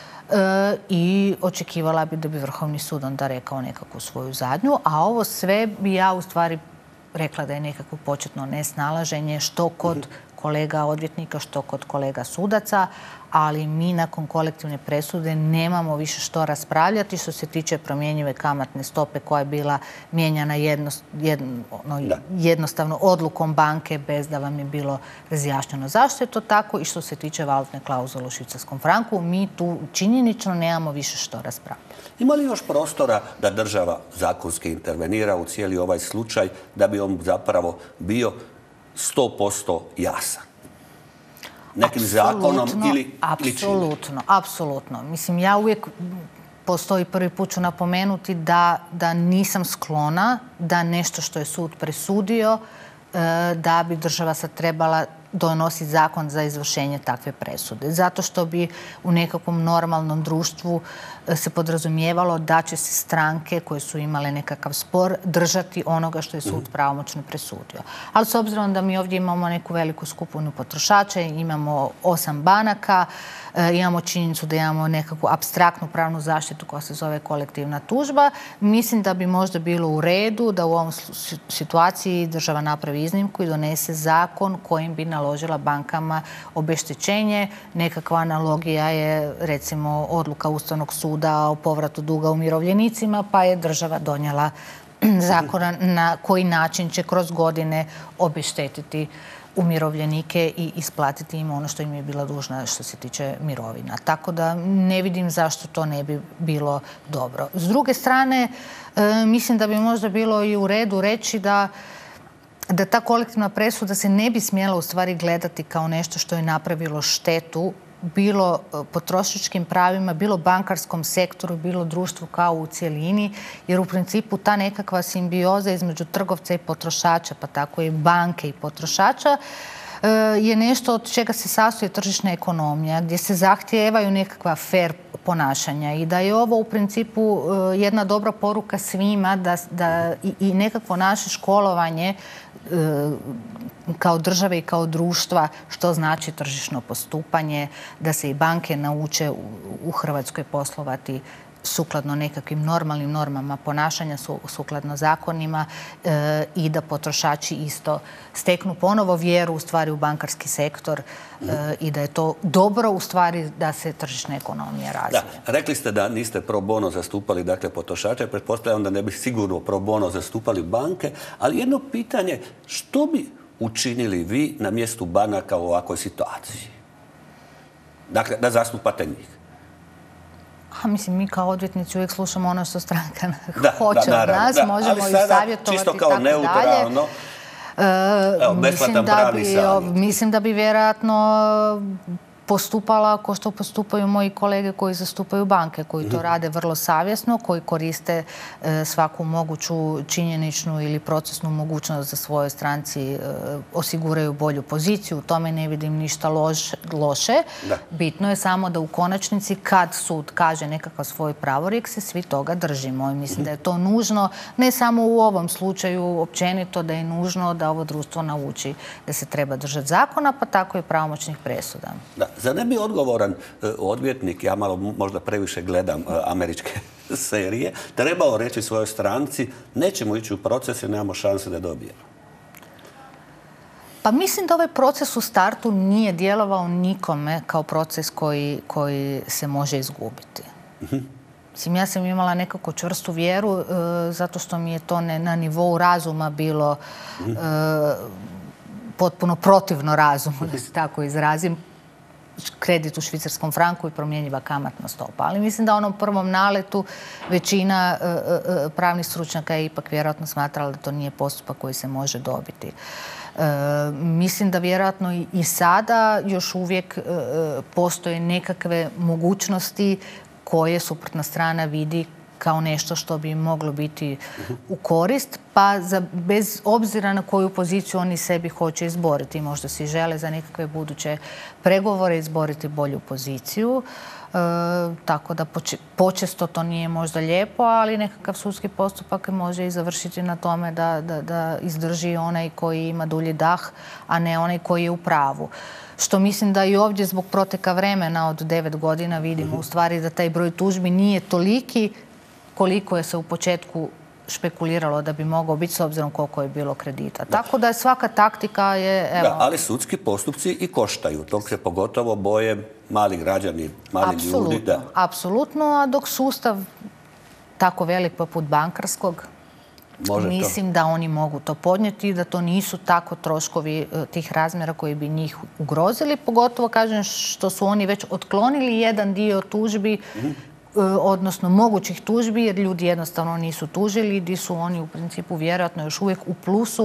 i očekivala bi da bi Vrhovni sud onda rekao nekakvu svoju zadnju, a ovo sve bi ja u stvari rekla da je nekakvo početno nesnalaženje što kod kolega odvjetnika, što kod kolega sudaca, ali mi nakon kolektivne presude nemamo više što raspravljati što se tiče promjenjive kamatne stope koja je bila mijenjana jednostavno odlukom banke bez da vam je bilo razjašnjeno zašto je to tako i što se tiče valutne klauzule u švicarskom franku, mi tu činjenično nemamo više što raspravljati. Ima li još prostora da država zakonski intervenira u cijeli ovaj slučaj da bi on zapravo bio 100% jasan? Nekim zakonom ili Apsolutno. Mislim, ja uvijek postoji, prvi put ću napomenuti da nisam sklona da nešto što je sud presudio, da bi država sad trebala donosi zakon za izvršenje takve presude. Zato što bi u nekakvom normalnom društvu se podrazumijevalo da će se stranke koje su imale nekakav spor držati onoga što je sud pravomoćno presudio. Ali s obzirom da mi ovdje imamo neku veliku skupinu potrošača, imamo 8 banaka, imamo činjenicu da imamo nekakvu apstraktnu pravnu zaštitu koja se zove kolektivna tužba, mislim da bi možda bilo u redu da u ovom situaciji država napravi iznimku i donese zakon kojim bi naložila bankama obeštećenje. Nekakva analogija je recimo odluka Ustavnog suda o povratu duga umirovljenicima, pa je država donijela zakona na koji način će kroz godine obeštetiti umirovljenike i isplatiti im ono što im je bila dužna što se tiče mirovina. Tako da ne vidim zašto to ne bi bilo dobro. S druge strane, mislim da bi možda bilo i u redu reći da ta kolektivna presuda se ne bi smjela u stvari gledati kao nešto što je napravilo štetu bilo potrošačkim pravima, bilo bankarskom sektoru, bilo društvu kao u cjelini, jer u principu ta nekakva simbioza između trgovca i potrošača, pa tako i banke i potrošača, je nešto od čega se sastoji tržišna ekonomija, gdje se zahtijevaju nekakva fair ponašanja i da je ovo u principu jedna dobra poruka svima da i nekakvo naše školovanje kao države i kao društva što znači tržišno postupanje, da se i banke nauče u Hrvatskoj poslovati sukladno nekakvim normalnim normama ponašanja, sukladno zakonima i da potrošači isto steknu ponovo vjeru u stvari u bankarski sektor i da je to dobro u stvari da se tržišna ekonomija razvija. Da, rekli ste da niste pro bono zastupali dakle potrošače, pretpostavljam da ne bi sigurno pro bono zastupali banke, ali jedno pitanje, što bi učinili vi na mjestu banaka u ovakvoj situaciji? Dakle, da zastupate njih. Mislim, mi kao odvjetnici uvijek slušamo ono što stranka hoće od nas, možemo ih savjetovati čisto kao i tako neutralno, besplatan pravni savjet. Mislim da bi vjerojatno postupala kao što postupaju moji kolege koji zastupaju banke, koji to rade vrlo savjesno, koji koriste svaku moguću činjeničnu ili procesnu mogućnost da svojoj stranci osiguraju bolju poziciju. U tome ne vidim ništa loše. Bitno je samo da u konačnici kad sud kaže nekakav svoj pravorijek se svi toga držimo. I mislim da je to nužno, ne samo u ovom slučaju, općenito da je nužno da ovo društvo nauči da se treba držati zakona, pa tako i pravomoćnih presuda. Da. Zar ne bi odgovoran odvjetnik, ja malo možda previše gledam američke serije, trebao reći svojoj stranci nećemo ići u proces jer nemamo šanse da dobijemo? Pa mislim da ovaj proces u startu nije djelovao nikome kao proces koji se može izgubiti. Mislim, ja sam imala nekako čvrstu vjeru zato što mi je to na nivou razuma bilo potpuno protivno razumu, da se tako izrazim, kredit u švicarskom franku i promjenjiva kamatna stopa. Ali mislim da u onom prvom naletu većina pravnih stručnjaka je ipak vjerojatno smatrala da to nije postupak koji se može dobiti. Mislim da vjerojatno i sada još uvijek postoje nekakve mogućnosti koje suprotna strana vidi kao nešto što bi moglo biti u korist, pa bez obzira na koju poziciju oni sebi hoće izboriti. Možda si žele za nekakve buduće pregovore izboriti bolju poziciju. Tako da počesto to nije možda lijepo, ali nekakav sudski postupak može i završiti na tome da izdrži onaj koji ima dulji dah, a ne onaj koji je u pravu. Što mislim da i ovdje zbog proteka vremena od 9 godina vidimo u stvari da taj broj tužbi nije toliki koliko je se u početku špekuliralo da bi mogao biti s obzirom koliko je bilo kredita. Tako da svaka taktika je... Da, ali sudski postupci i koštaju. Tog se pogotovo boje mali građani, mali ljudi. Apsolutno, a dok sustav tako velik poput bankarskog, mislim da oni mogu to podnijeti i da to nisu tako troškovi tih razmjera koji bi njih ugrozili. Pogotovo, kažem, što su oni već otklonili jedan dio tužbi, odnosno mogućih tužbi, jer ljudi jednostavno nisu tužili, gdje su oni u principu vjerojatno još uvijek u plusu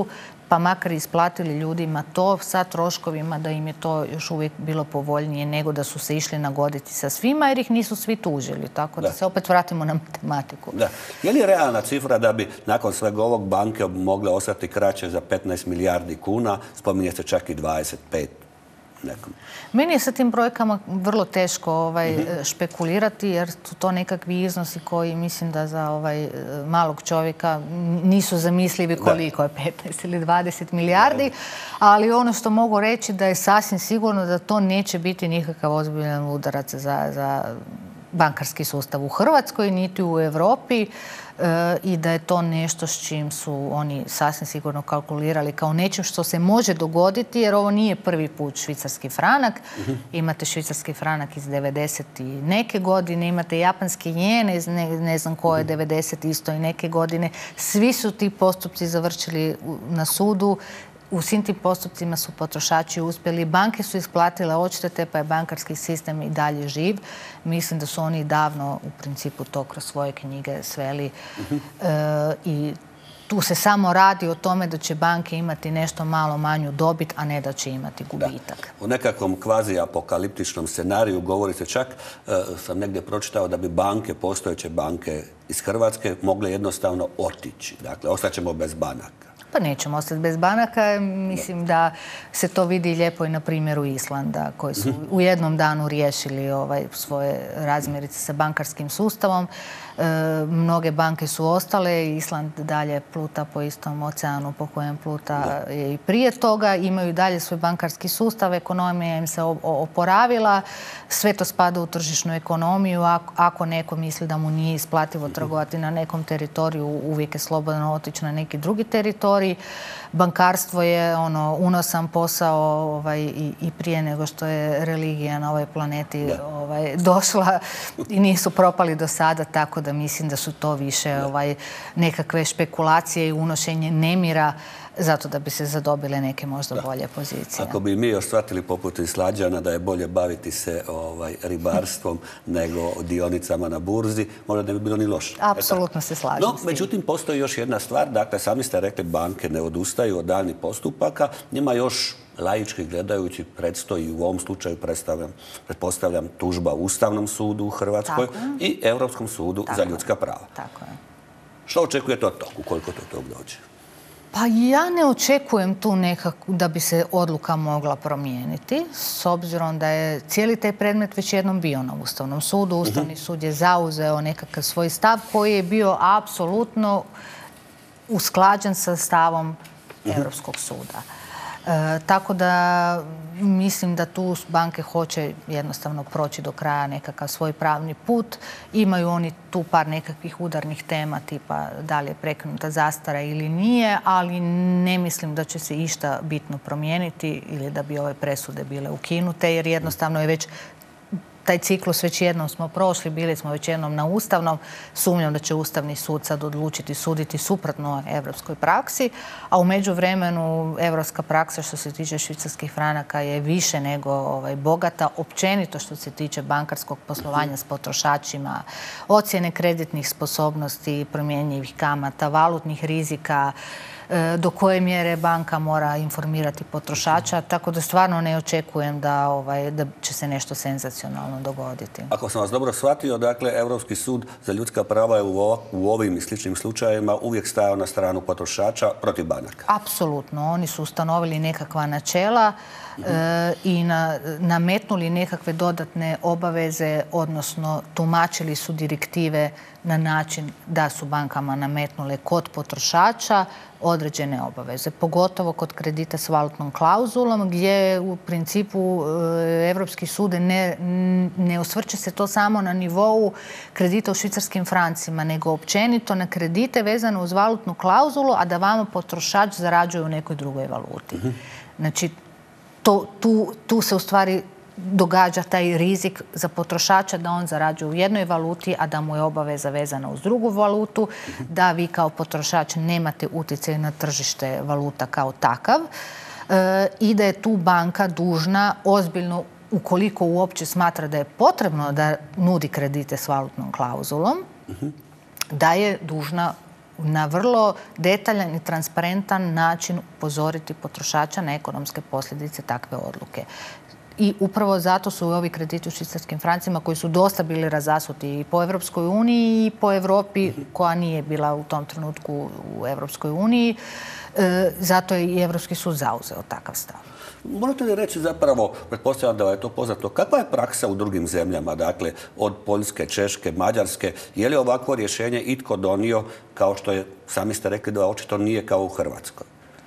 pa makar isplatili ljudima to sa troškovima da im je to još uvijek bilo povoljnije nego da su se išli nagoditi sa svima, jer ih nisu svi tužili. Tako da se opet vratimo na matematiku. Da. Je li realna cifra da bi nakon svega ovog banke mogle ostati kraće za 15 milijardi kuna? Spominje se čak i 25 nekom. Meni je sa tim brojkama vrlo teško špekulirati, jer su to nekakvi iznosi koji mislim da za malog čovjeka nisu zamislivi koliko je 15 ili 20 milijardi, ali ono što mogu reći da je sasvim sigurno da to neće biti nikakav ozbiljan udarac za bankarski sustav u Hrvatskoj, niti u Europi, i da je to nešto s čim su oni sasvim sigurno kalkulirali kao nečim što se može dogoditi, jer ovo nije prvi put švicarski franak. Imate švicarski franak iz 90 i neke godine, imate japanski jen iz ne znam koje 90 isto i neke godine. Svi su ti postupci završili na sudu. U svim tim postupcima su potrošači uspjeli. Banke su isplatile odštete, pa je bankarski sistem i dalje živ. Mislim da su oni davno u principu to kroz svoje knjige sveli. I tu se samo radi o tome da će banke imati nešto malo manju dobit, a ne da će imati gubitak. U nekakvom kvazi-apokaliptičnom scenariju govori se čak, sam negdje pročitao, da bi banke, postojeće banke iz Hrvatske, mogle jednostavno otići. Dakle, ostaćemo bez banaka. Pa nećemo ostati bez banaka. Mislim da se to vidi lijepo i na primjeru Islanda, koji su u jednom danu riješili svoje razmjerice sa bankarskim sustavom. Mnoge banke su ostale, Island dalje pluta po istom oceanu po kojem pluta i prije toga. Imaju i dalje svoj bankarski sustav, ekonomija im se oporavila. Sve to spada u tržišnu ekonomiju. Ako neko misli da mu nije isplativo trgovati na nekom teritoriju, uvijek je slobodno otići na neki drugi teritorij. Bankarstvo je unosan posao i prije nego što je religija na ovoj planeti došla i nisu propali do sada, tako da mislim da su to više nekakve špekulacije i unošenje nemira zato da bi se zadobile neke možda bolje pozicije. Ako bi mi još shvatili poput Islanđana da je bolje baviti se ribarstvom nego dionicama na burzi, možda ne bi bilo ni loše. Apsolutno se slažem s tim. Međutim, postoji još jedna stvar. Dakle, sami ste rekli, banke ne odustaju od daljnjih postupaka. Njima još laički gledajući predstoji, u ovom slučaju pretpostavljam, tužba Ustavnom sudu u Hrvatskoj i Europskom sudu za ljudska prava. Tako je. Što očekujete od toga, ukoliko to tog dođe? Pa ja ne očekujem tu nekako da bi se odluka mogla promijeniti, s obzirom da je cijeli taj predmet već jednom bio na Ustavnom sudu. Ustavni sud je zauzeo nekakav svoj stav koji je bio apsolutno usklađen sa stavom Europskog suda. Tako da mislim da tu banke hoće jednostavno proći do kraja nekakav svoj pravni put. Imaju oni tu par nekakvih udarnih tema, tipa da li je prekinuta zastara ili nije, ali ne mislim da će se išta bitno promijeniti ili da bi ove presude bile ukinute, jer jednostavno je već taj ciklus već jednom smo prošli, bili smo već jednom na Ustavnom. Sumnjam da će Ustavni sud sad odlučiti suditi suprotno evropskoj praksi, a u međuvremenu evropska praksa što se tiče švicarskih franaka je više nego bogata. Općenito što se tiče bankarskog poslovanja s potrošačima, ocjene kreditnih sposobnosti, promjenjivih kamata, valutnih rizika, do koje mjere banka mora informirati potrošača, tako da stvarno ne očekujem da će se nešto senzacionalno dogoditi. Ako sam vas dobro shvatio, dakle, Europski sud za ljudska prava je u ovim i sličnim slučajevima uvijek stajao na stranu potrošača protiv banaka. Apsolutno. Oni su ustanovili nekakva načela i nametnuli nekakve dodatne obaveze, odnosno tumačili su direktive na način da su bankama nametnule kod potrošača određene obaveze, pogotovo kod kredita s valutnom klauzulom, gdje u principu Europski sud ne osvrće se to samo na nivou kredita u švicarskim francima, nego općenito na kredite vezane uz valutnu klauzulu, a da vama potrošač zarađuje u nekoj drugoj valuti. Znači, tu se u stvari događa taj rizik za potrošača da on zarađuje u jednoj valuti, a da mu je obaveza vezana uz drugu valutu, da vi kao potrošač nemate utjecaj na tržište valuta kao takav i da je tu banka dužna ozbiljno, ukoliko uopće smatra da je potrebno da nudi kredite s valutnom klauzulom, da je dužna na vrlo detaljan i transparentan način upozoriti potrošača na ekonomske posljedice takve odluke. I upravo zato su ovi krediti u švicarskim francima koji su dosta bili razasuti i po Evropskoj uniji i po Europi koja nije bila u tom trenutku u Evropskoj uniji. Zato je i Evropski sud zauzeo takav stav. Možete li reći zapravo, pretpostavljam da je to poznato, kakva je praksa u drugim zemljama, dakle od Poljske, Češke, Mađarske, je li ovakvo rješenje itko donio, kao što je, sami ste rekli da očito nije kao u Hrvatskoj?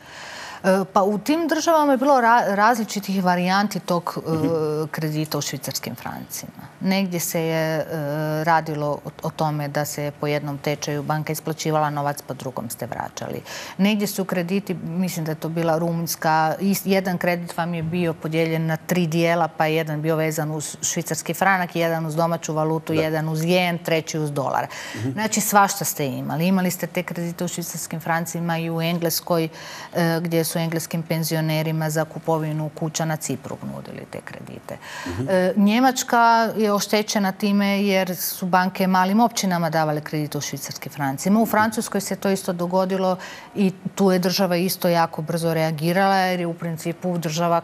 Pa u tim državama je bilo različitih varijanti tog kredita u švicarskim francima. Negdje se je radilo o tome da se po jednom tečaju banka isplaćivala novac, pa drugom ste vraćali. Negdje su krediti, mislim da je to bila Rumunjska, jedan kredit vam je bio podijeljen na 3 dijela, pa je jedan bio vezan uz švicarski franak, jedan uz domaću valutu, jedan uz jen, treći uz dolar. Znači svašta ste imali. Imali ste te kredite u švicarskim francima i u Engleskoj, gdje su engleskim penzionerima za kupovinu kuća na Cipru nudili te kredite. Njemačka je oštećena time jer su banke malim općinama davale kredite u švicarskim francima. U Francuskoj se to isto dogodilo i tu je država isto jako brzo reagirala jer je u principu država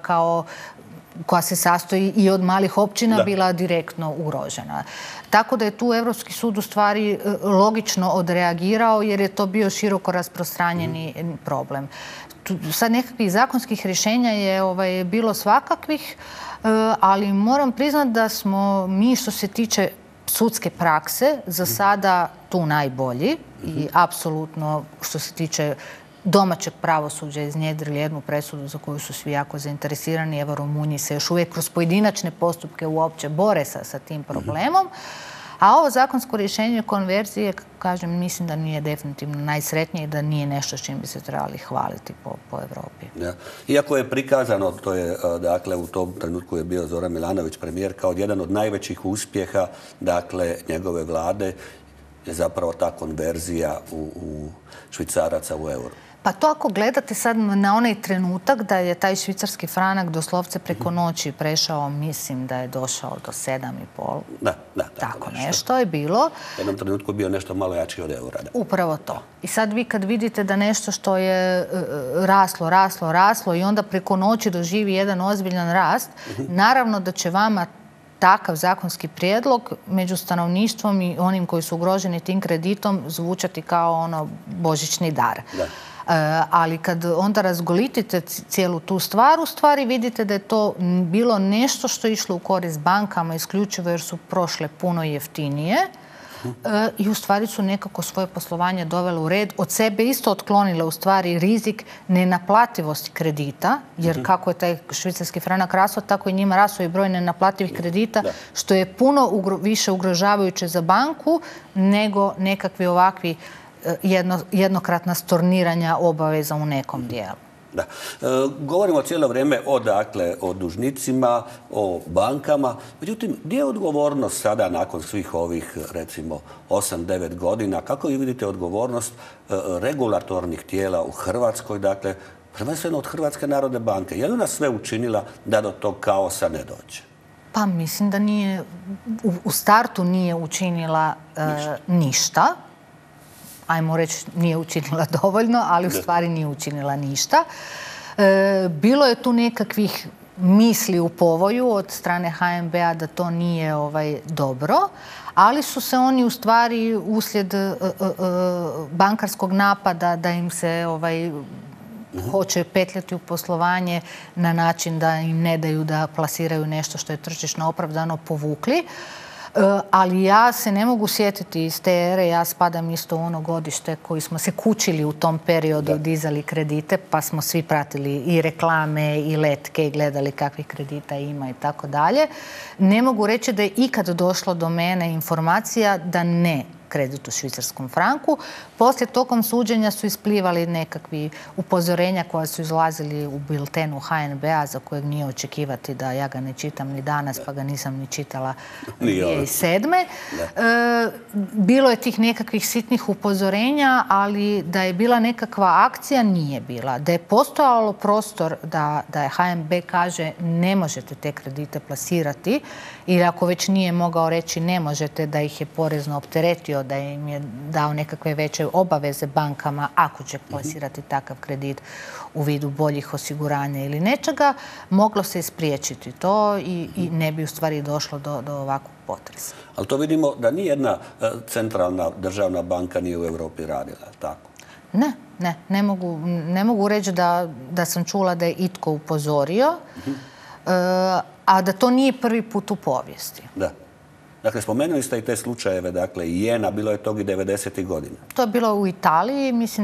koja se sastoji i od malih općina bila direktno ugrožena. Tako da je tu Evropski sud u stvari logično odreagirao jer je to bio široko rasprostranjeni problem. Sad nekakvih zakonskih rješenja je bilo svakakvih, ali moram priznati da smo mi što se tiče sudske prakse za sada tu najbolji i apsolutno što se tiče domaćeg pravosuđa iznjedrili jednu presudu za koju su svi jako zainteresirani. Evo, Rumunji se još uvijek kroz pojedinačne postupke uopće bore sa tim problemom. A ovo zakonsko rješenje konverzije, kažem, mislim da nije definitivno najsretnije i da nije nešto s čim bi se trebali hvaliti po Europi. Ja. Iako je prikazano, to je, dakle, u tom trenutku je bio Zoran Milanović premijer kao jedan od najvećih uspjeha, dakle, njegove vlade je zapravo ta konverzija u švicaraca u euro. Pa to ako gledate sad na onaj trenutak da je taj švicarski franak doslovce preko noći prešao, mislim da je došao do 7,5. Da, tako nešto je bilo. U jednom trenutku je bio nešto malo jači od eura. Da. Upravo to. I sad vi kad vidite da nešto što je raslo i onda preko noći doživi jedan ozbiljan rast, naravno da će vama takav zakonski prijedlog među stanovništvom i onim koji su ugroženi tim kreditom zvučati kao božićni dar. Da. Ali kad onda razgolitite cijelu tu stvar, u stvari vidite da je to bilo nešto što je išlo u korist bankama isključivo jer su prošle puno jeftinije i u stvari su nekako svoje poslovanje dovele u red. Od sebe isto otklonile u stvari rizik nenaplativosti kredita, jer kako je taj švicarski franak rastao, tako i njima rastao i broj nenaplativih kredita, što je puno više ugrožavajuće za banku nego nekakvi ovakvi jednokratna storniranja obaveza u nekom dijelu. Da. Govorimo cijelo vrijeme o dužnicima, o bankama. Međutim, gdje je odgovornost sada nakon svih ovih, recimo, 8-9 godina? Kako vi vidite odgovornost regulatornih tijela u Hrvatskoj, dakle, prvenstveno od Hrvatske narodne banke? Je li ona sve učinila da do tog kaosa ne dođe? Pa mislim da nije, u startu nije učinila ništa. Ajmo reći, nije učinila dovoljno, ali u stvari nije učinila ništa. Bilo je tu nekakvih misli u povoju od strane HNB-a da to nije dobro, ali su se oni u stvari uslijed bankarskog napada da im se hoće petljati u poslovanje na način da im ne daju da plasiraju nešto što je tržišno opravdano povukli. Ali ja se ne mogu sjetiti iz te ere, ja spadam isto u ono godište koji smo se kučili u tom periodu, dizali kredite, pa smo svi pratili i reklame i letke i gledali kakvih kredita ima i tako dalje. Ne mogu reći da je ikad došlo do mene informacija da ne kredit u švicarskom franku. Poslije tokom suđenja su isplivali nekakvi upozorenja koja su izlazili u biltenu HNB-a za kojeg nije očekivati da ja ga ne čitam ni danas, pa ga nisam ni čitala 2007. Bilo je tih nekakvih sitnih upozorenja, ali da je bila nekakva akcija, nije bila. Da je postojalo prostor da je HNB kaže ne možete te kredite plasirati ili ako već nije mogao reći ne možete, da ih je porezno opteretio odlučio da im je dao nekakve veće obaveze bankama ako će plasirati takav kredit u vidu boljih osiguranja ili nečega, moglo se spriječiti to i ne bi u stvari došlo do ovakvog potresa. Ali to vidimo da nijedna centralna državna banka nije u Europi radila, tako? Ne mogu reći da sam čula da je itko upozorio, a da to nije prvi put u povijesti. Da. Dakle, spomenuli ste i te slučajeve, dakle, i jena, bilo je tog i 90. godina. To je bilo u Italiji, mislim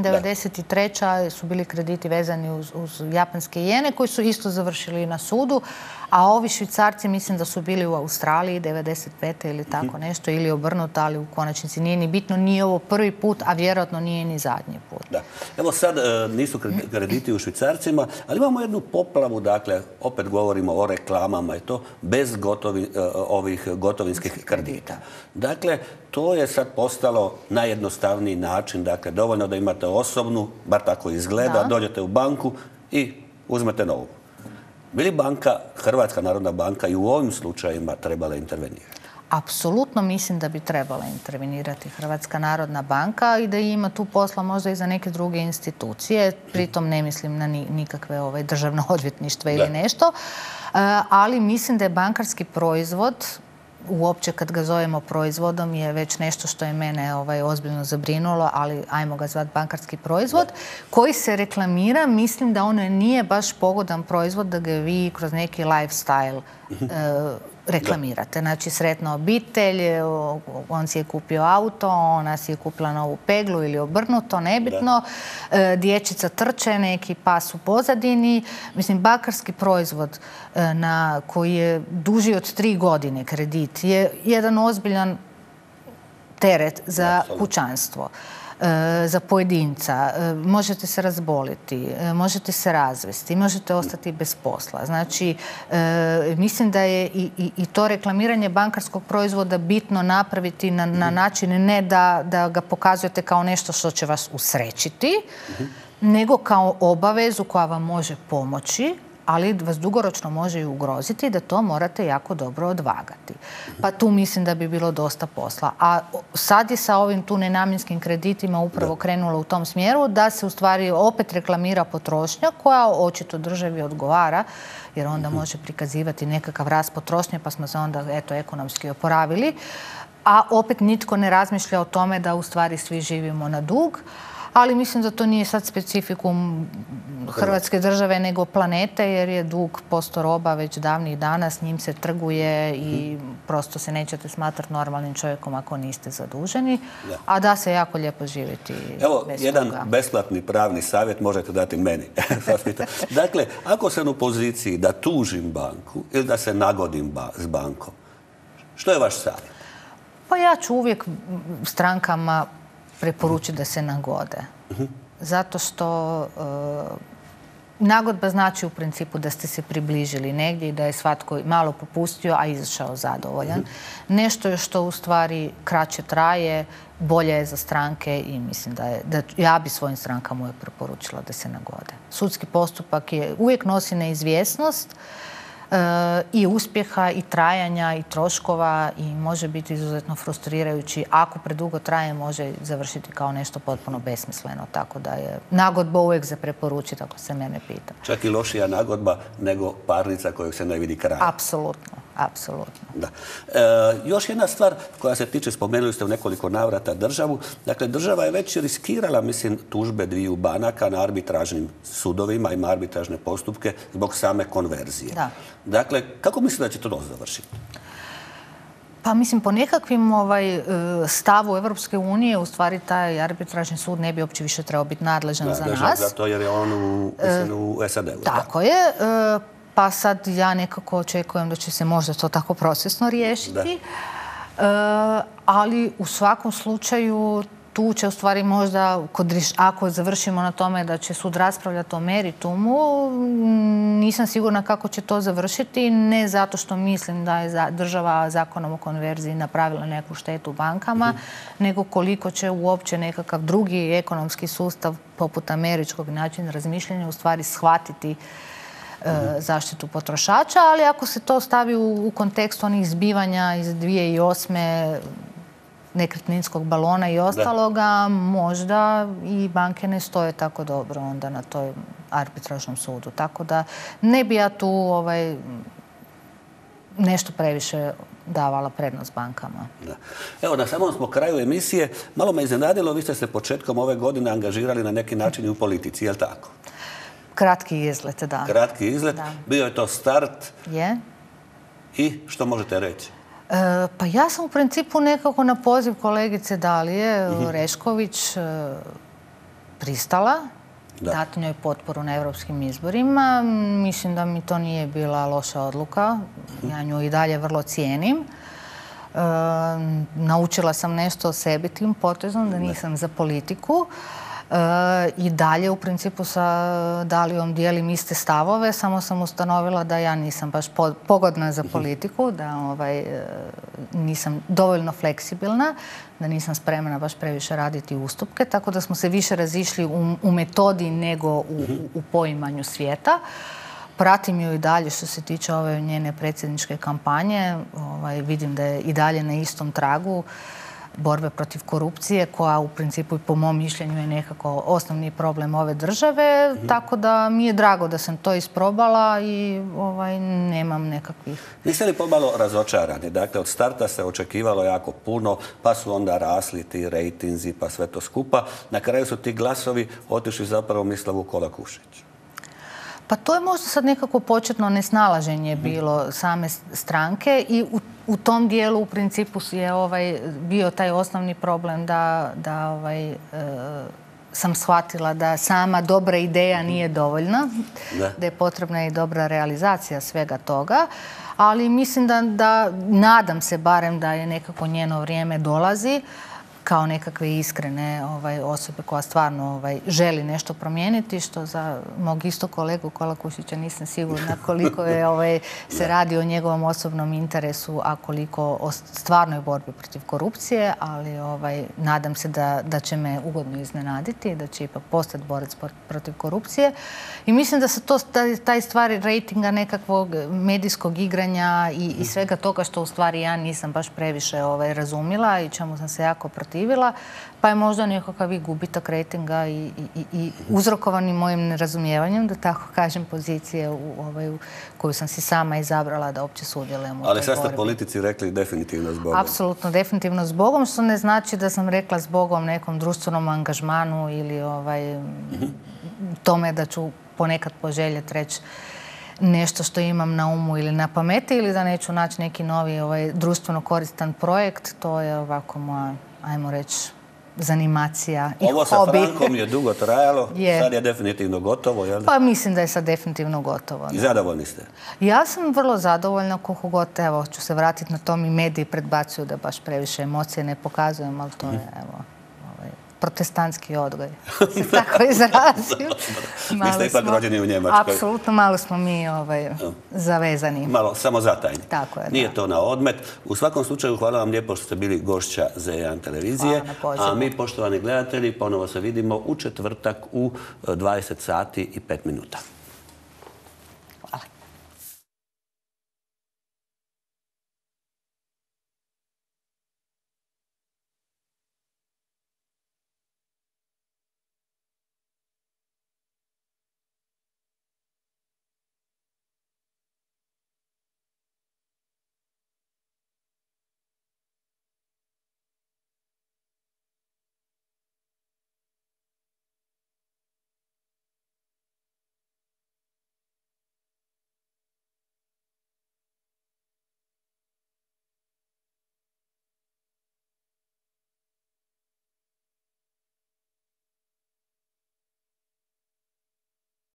93. su bili krediti vezani uz japanske jene koji su isto završili na sudu, a ovi Švicarci mislim da su bili u Australiji 95. ili tako nešto, ili obrnuto, ali u konačnici nije ni bitno, nije ovo prvi put, a vjerojatno nije ni zadnji put. Da. Evo sad nisu krediti u švicarcima, ali imamo jednu poplavu, dakle, opet govorimo o reklamama i to, bez ovih gotovinskih kredita. Dakle, to je sad postalo najjednostavniji način, dakle, dovoljno da imate osobnu, bar tako izgleda, dođete u banku i uzmete novu. Bi li Hrvatska narodna banka i u ovim slučajima trebala intervenirati? Apsolutno mislim da bi trebala intervenirati Hrvatska narodna banka i da ima tu posla možda i za neke druge institucije. Pritom ne mislim na nikakve državno odvjetništvo ili nešto. Ali mislim da je bankarski proizvod, uopće kad ga zovemo proizvodom, je već nešto što je mene ozbiljno zabrinulo, ali ajmo ga zvati bankarski proizvod, koji se reklamira. Mislim da ono nije baš pogodan proizvod da ga vi kroz neki lifestyle reklamirate. Znači, sretna obitelj, on si je kupio auto, ona si je kupila novu peglu ili obrnuto, nebitno. Dječica trče, neki pas u pozadini. Mislim, bankarski proizvod koji je duži od 3 godine kredit je jedan ozbiljan teret za kućanstvo, za pojedinca. Možete se razboliti, možete se razvesti, možete ostati bez posla. Znači, mislim da je i to reklamiranje bankarskog proizvoda bitno napraviti na način ne da ga pokazujete kao nešto što će vas usrećiti, nego kao obavezu koja vam može pomoći, ali vas dugoročno može i ugroziti, da to morate jako dobro odvagati. Pa tu mislim da bi bilo dosta posla. A sad je sa ovim tu nenamjenskim kreditima upravo krenulo u tom smjeru da se u stvari opet reklamira potrošnja koja očito državi odgovara, jer onda može prikazivati nekakav rast potrošnje, pa smo se onda ekonomski oporavili. A opet nitko ne razmišlja o tome da u stvari svi živimo na dug. Ali mislim da to nije sad specifikum Hrvatske države nego planete, jer je dug posto roba već davnih dana, s njim se trguje i prosto se nećete smatrati normalnim čovjekom ako niste zaduženi, a da se jako lijepo živjeti bez toga. Evo, jedan besplatni pravni savjet možete dati meni. Dakle, ako sam u poziciji da tužim banku ili da se nagodim s bankom, što je vaš savjet? Pa ja ću uvijek strankama preporučiti da se nagode. Zato što nagodba znači u principu da ste se približili negdje i da je svatko malo popustio, a izašao zadovoljan. Nešto je što u stvari kraće traje, bolje je za stranke i mislim da ja bi svojim strankama uvijek preporučila da se nagode. Sudski postupak uvijek nosi neizvjesnost i uspjeha i trajanja i troškova i može biti izuzetno frustrirajući. Ako predugo traje, može završiti kao nešto potpuno besmisleno. Tako da je nagodba uvijek za preporučiti ako se mene pita. Čak i lošija nagodba nego parnica kojeg se ne vidi kraj. Apsolutno. Da. Još jedna stvar koja se tiče, spomenuli ste u nekoliko navrata državu. Dakle, država je već riskirala, mislim, tužbe dviju banaka na arbitražnim sudovima, ima arbitražne postupke zbog same konverzije. Da. Dakle, kako mislite da će to završiti? Pa mislim, po nekakvim stavu Evropske unije, u stvari taj arbitražni sud ne bi uopće više trebao biti nadležan za nas. Zato jer je on u SAD-u. Tako je. Pa sad ja nekako očekujem da će se možda to tako procesno riješiti. Ali u svakom slučaju tu će u stvari možda, ako završimo na tome da će sud raspravljati o meritumu, nisam sigurna kako će to završiti. Ne zato što mislim da je država zakonom o konverziji napravila neku štetu bankama, nego koliko će uopće nekakav drugi ekonomski sustav poput američkog načina razmišljanja u stvari shvatiti zaštitu potrošača, ali ako se to stavi u kontekst onih zbivanja iz 2008. nekretninskog balona i ostaloga, možda i banke ne stoje tako dobro onda na toj arbitražnom sudu. Tako da ne bi ja tu nešto previše davala prednost bankama. Evo, na samom smo kraju emisije. Malo me iznenadilo, vi ste se početkom ove godine angažirali na neki način i u politici, je li tako? Kratki izlet, da. Kratki izlet. Bio je to start. Je. I što možete reći? Pa ja sam u principu nekako na poziv kolegice Dalije Orešković pristala dati njoj potporu na europskim izborima. Mislim da mi to nije bila loša odluka. Ja nju i dalje vrlo cijenim. Naučila sam nešto o sebi tim potezom, da nisam za politiku. I dalje u principu sa Dalijom dijelim iste stavove, samo sam ustanovila da ja nisam baš pogodna za politiku, da nisam dovoljno fleksibilna, da nisam spremna baš previše raditi ustupke, tako da smo se više razišli u metodi nego u poimanju svijeta. Pratim ju i dalje što se tiče ove njene predsjedničke kampanje. Vidim da je i dalje na istom tragu borbe protiv korupcije, koja u principu i po mom mišljenju je nekako osnovni problem ove države. Tako da mi je drago da sam to isprobala i nemam nekakvih... Niste li pomalo razočarani? Dakle, od starta se očekivalo jako puno, pa su onda rasli ti rejtinzi, pa sve to skupa. Na kraju su ti glasovi otišli zapravo Mislavu Kolakušić. Pa to je možda sad nekako početno nesnalaženje bilo same stranke i u tom dijelu u principu je bio taj osnovni problem da sam shvatila da sama dobra ideja nije dovoljna, da je potrebna i dobra realizacija svega toga, ali mislim da nadam se barem da je nekako njeno vrijeme dolazi kao nekakve iskrene osobe koja stvarno želi nešto promijeniti, što za mog isto kolegu Kolakušića nisam sigurna koliko se radi o njegovom osobnom interesu, a koliko o stvarnoj borbi protiv korupcije, ali nadam se da će me ugodno iznenaditi, da će ipak postati borac protiv korupcije. I mislim da se taj stvari rejtinga, nekakvog medijskog igranja i svega toga što u stvari ja nisam baš previše razumila i čemu sam se jako protivila, pa je možda nekakav i gubitak rejtinga i uzrokovani mojim nerazumijevanjem, da tako kažem, pozicije u koju sam si sama izabrala da uopće sudjelujem u toj borbi. Ali sad ste politici rekli definitivno zbogom. Apsolutno, definitivno zbogom, što ne znači da sam rekla zbogom nekom društvenom angažmanu ili tome da ću ponekad poželjeti reći nešto što imam na umu ili na pameti ili da neću naći neki novi društveno koristan projekt. To je ovako moja, ajmo reći, zanimacija i hobi. Ovo sa Frankom je dugo trajalo, sad je definitivno gotovo, jel da? Pa mislim da je sad definitivno gotovo. I zadovoljni ste? Ja sam vrlo zadovoljna, koliko god, evo, ću se vratiti na to, mi mediji predbacuju da baš previše emocije ne pokazujem, ali to je, evo, protestantski odgoj. Se tako izrazim. Vi ste ipak rođeni u Njemačkoj. Apsolutno, malo smo mi zavezani. Malo samozatajni. Tako je. Nije to na odmet. U svakom slučaju, hvala vam lijepo što ste bili gošća Z1 televizije. Hvala na pozivu. A mi, poštovani gledatelji, ponovo se vidimo u četvrtak u 20 sati i 5 minuta.